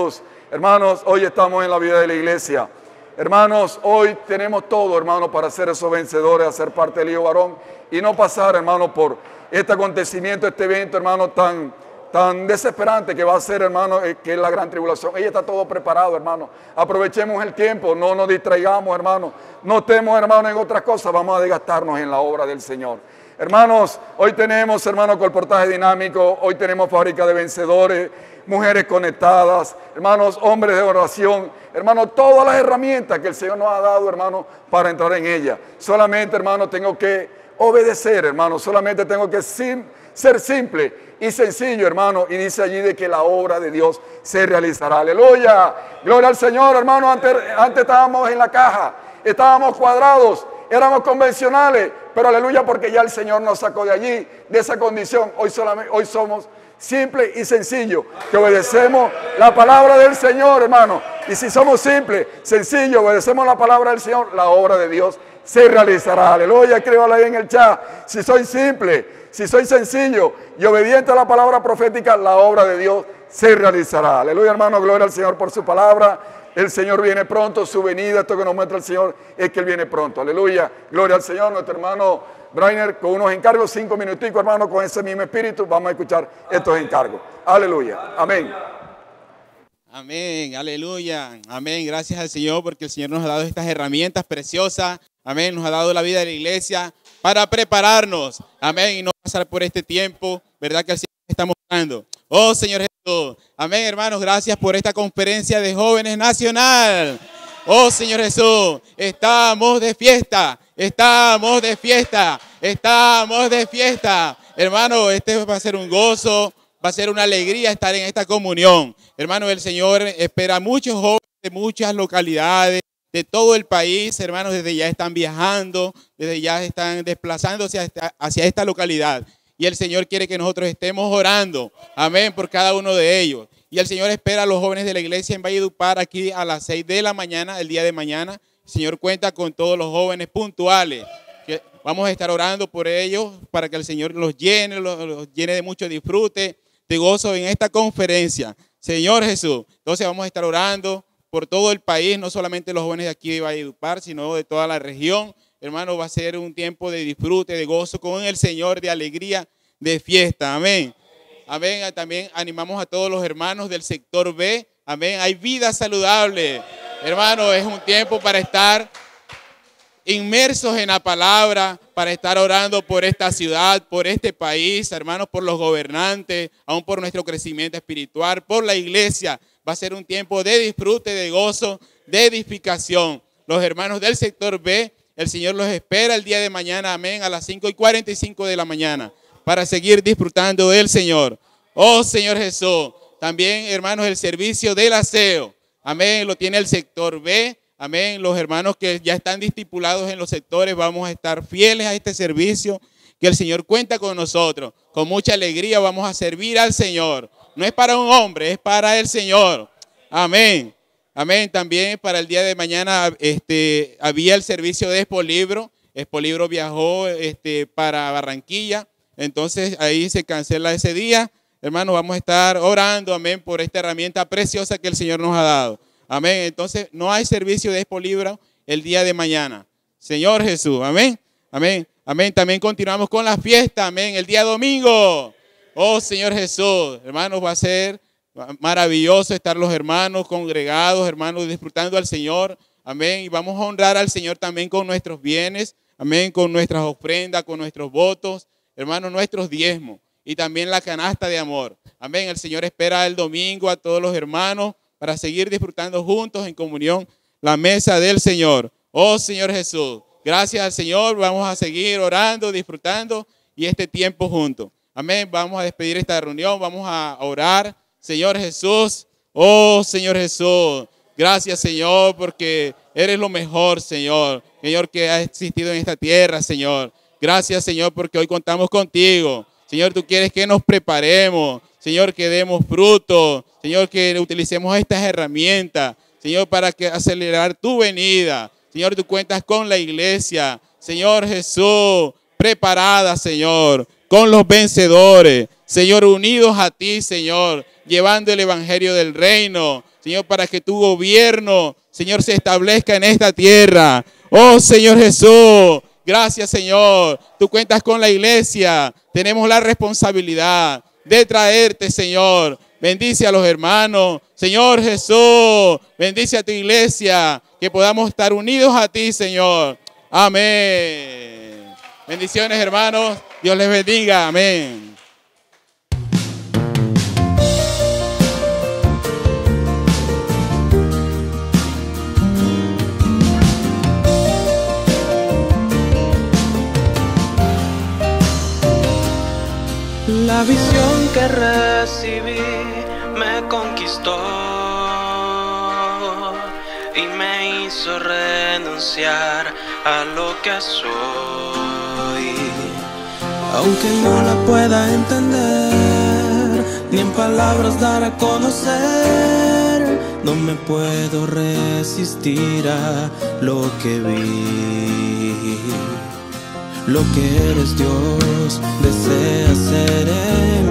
Hermanos, hoy estamos en la vida de la iglesia. Hermanos, hoy tenemos todo, hermanos, para ser esos vencedores, hacer parte del hijo varón y no pasar, hermanos, por este acontecimiento, este evento, hermano, tan, tan desesperante que va a ser, hermano, eh, que es la gran tribulación. Ella está todo preparado, hermano. Aprovechemos el tiempo, no nos distraigamos, hermano. No estemos, hermano, en otras cosas, vamos a desgastarnos en la obra del Señor. Hermanos, hoy tenemos, hermano, colportaje dinámico, hoy tenemos fábrica de vencedores, mujeres conectadas, hermanos, hombres de oración, hermanos, todas las herramientas que el Señor nos ha dado, hermano, para entrar en ella. Solamente, hermano, tengo que obedecer, hermano, solamente tengo que sim, ser simple y sencillo, hermano, y dice allí de que la obra de Dios se realizará. Aleluya, gloria al Señor, hermano. Antes, antes estábamos en la caja, estábamos cuadrados, éramos convencionales, pero aleluya, porque ya el Señor nos sacó de allí, de esa condición. Hoy, solamente, hoy somos simples y sencillos, que obedecemos la palabra del Señor, hermano. Y si somos simples, sencillos, obedecemos la palabra del Señor, la obra de Dios se realizará. Aleluya, escríbalo ahí en el chat. Si soy simple, si soy sencillo y obediente a la palabra profética, la obra de Dios se realizará. Aleluya, hermano, gloria al Señor por su palabra. El Señor viene pronto, su venida, esto que nos muestra el Señor es que Él viene pronto. Aleluya, gloria al Señor. Nuestro hermano Brainer con unos encargos, cinco minuticos, hermano, con ese mismo espíritu, vamos a escuchar estos encargos. Aleluya, amén. Amén, aleluya, amén. Gracias al Señor porque el Señor nos ha dado estas herramientas preciosas. Amén, nos ha dado la vida de la iglesia para prepararnos. Amén, y no pasar por este tiempo, ¿verdad? Que el Señor está mostrando. Oh, Señor Jesús. Amén, hermanos, gracias por esta conferencia de jóvenes nacional. Oh, Señor Jesús, estamos de fiesta, estamos de fiesta, estamos de fiesta. Hermano, este va a ser un gozo, va a ser una alegría estar en esta comunión. Hermano, el Señor espera a muchos jóvenes de muchas localidades, de todo el país, hermanos, desde ya están viajando, desde ya están desplazándose hacia, hacia esta localidad. Y el Señor quiere que nosotros estemos orando, amén, por cada uno de ellos. Y el Señor espera a los jóvenes de la iglesia en Valledupar aquí a las seis de la mañana, el día de mañana. El Señor cuenta con todos los jóvenes puntuales. Que vamos a estar orando por ellos para que el Señor los llene, los, los llene de mucho disfrute, de gozo en esta conferencia. Señor Jesús, entonces vamos a estar orando por todo el país, no solamente los jóvenes de aquí de Valledupar, sino de toda la región. Hermano, va a ser un tiempo de disfrute, de gozo con el Señor, de alegría, de fiesta. Amén. Amén. También animamos a todos los hermanos del sector B. Amén. Hay vida saludable. Hermano, es un tiempo para estar inmersos en la palabra, para estar orando por esta ciudad, por este país, hermanos, por los gobernantes, aún por nuestro crecimiento espiritual, por la iglesia. Va a ser un tiempo de disfrute, de gozo, de edificación. Los hermanos del sector B, el Señor los espera el día de mañana, amén, a las cinco y cuarenta y cinco de la mañana, para seguir disfrutando del Señor. Oh, Señor Jesús. También, hermanos, el servicio del aseo, amén, lo tiene el sector B. Amén, los hermanos que ya están discipulados en los sectores, vamos a estar fieles a este servicio, que el Señor cuenta con nosotros. Con mucha alegría vamos a servir al Señor. No es para un hombre, es para el Señor. Amén. Amén. También para el día de mañana este, había el servicio de Expolibro. Expolibro viajó este, para Barranquilla. Entonces ahí se cancela ese día. Hermanos, vamos a estar orando, amén, por esta herramienta preciosa que el Señor nos ha dado. Amén. Entonces no hay servicio de Expolibro el día de mañana. Señor Jesús. Amén. Amén. Amén. También continuamos con la fiesta. Amén. El día domingo. Oh, Señor Jesús. Hermanos, va a ser maravilloso estar los hermanos congregados, hermanos, disfrutando al Señor. Amén. Y vamos a honrar al Señor también con nuestros bienes. Amén. Con nuestras ofrendas, con nuestros votos. Hermanos, nuestros diezmos. Y también la canasta de amor. Amén. El Señor espera el domingo a todos los hermanos para seguir disfrutando juntos en comunión la mesa del Señor. Oh, Señor Jesús, gracias al Señor, vamos a seguir orando, disfrutando y este tiempo juntos. Amén, vamos a despedir esta reunión, vamos a orar. Señor Jesús, oh, Señor Jesús, gracias, Señor, porque eres lo mejor, Señor. Señor, que ha existido en esta tierra, Señor. Gracias, Señor, porque hoy contamos contigo. Señor, tú quieres que nos preparemos. Señor, que demos fruto. Señor, que utilicemos estas herramientas. Señor, para que acelerar tu venida. Señor, tú cuentas con la iglesia. Señor Jesús, preparada, Señor, con los vencedores. Señor, unidos a ti, Señor, llevando el evangelio del reino. Señor, para que tu gobierno, Señor, se establezca en esta tierra. Oh, Señor Jesús, gracias, Señor. Tú cuentas con la iglesia. Tenemos la responsabilidad de traerte, Señor. Bendice a los hermanos. Señor Jesús, bendice a tu iglesia. Que podamos estar unidos a ti, Señor. Amén. Bendiciones, hermanos. Dios les bendiga. Amén. La visión que recibí me conquistó y me hizo renunciar a lo que soy. Aunque no la pueda entender, ni en palabras dar a conocer, no me puedo resistir a lo que vi. Lo que eres, Dios, desea ser en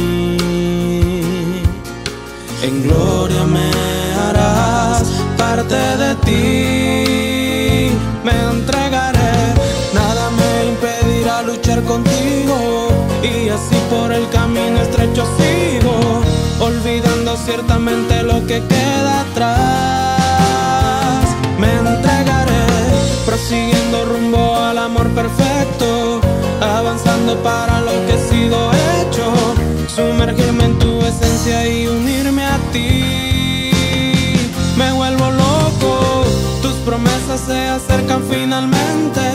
mí. En gloria me harás parte de ti. Me entregaré, nada me impedirá luchar contigo. Y así por el camino estrecho sigo, olvidando ciertamente lo que queda atrás. Me entregaré, prosiguiendo rumbo al amor perfecto, avanzando para lo que he sido hecho, sumergirme en tu esencia y unirme a ti. Me vuelvo loco, tus promesas se acercan finalmente.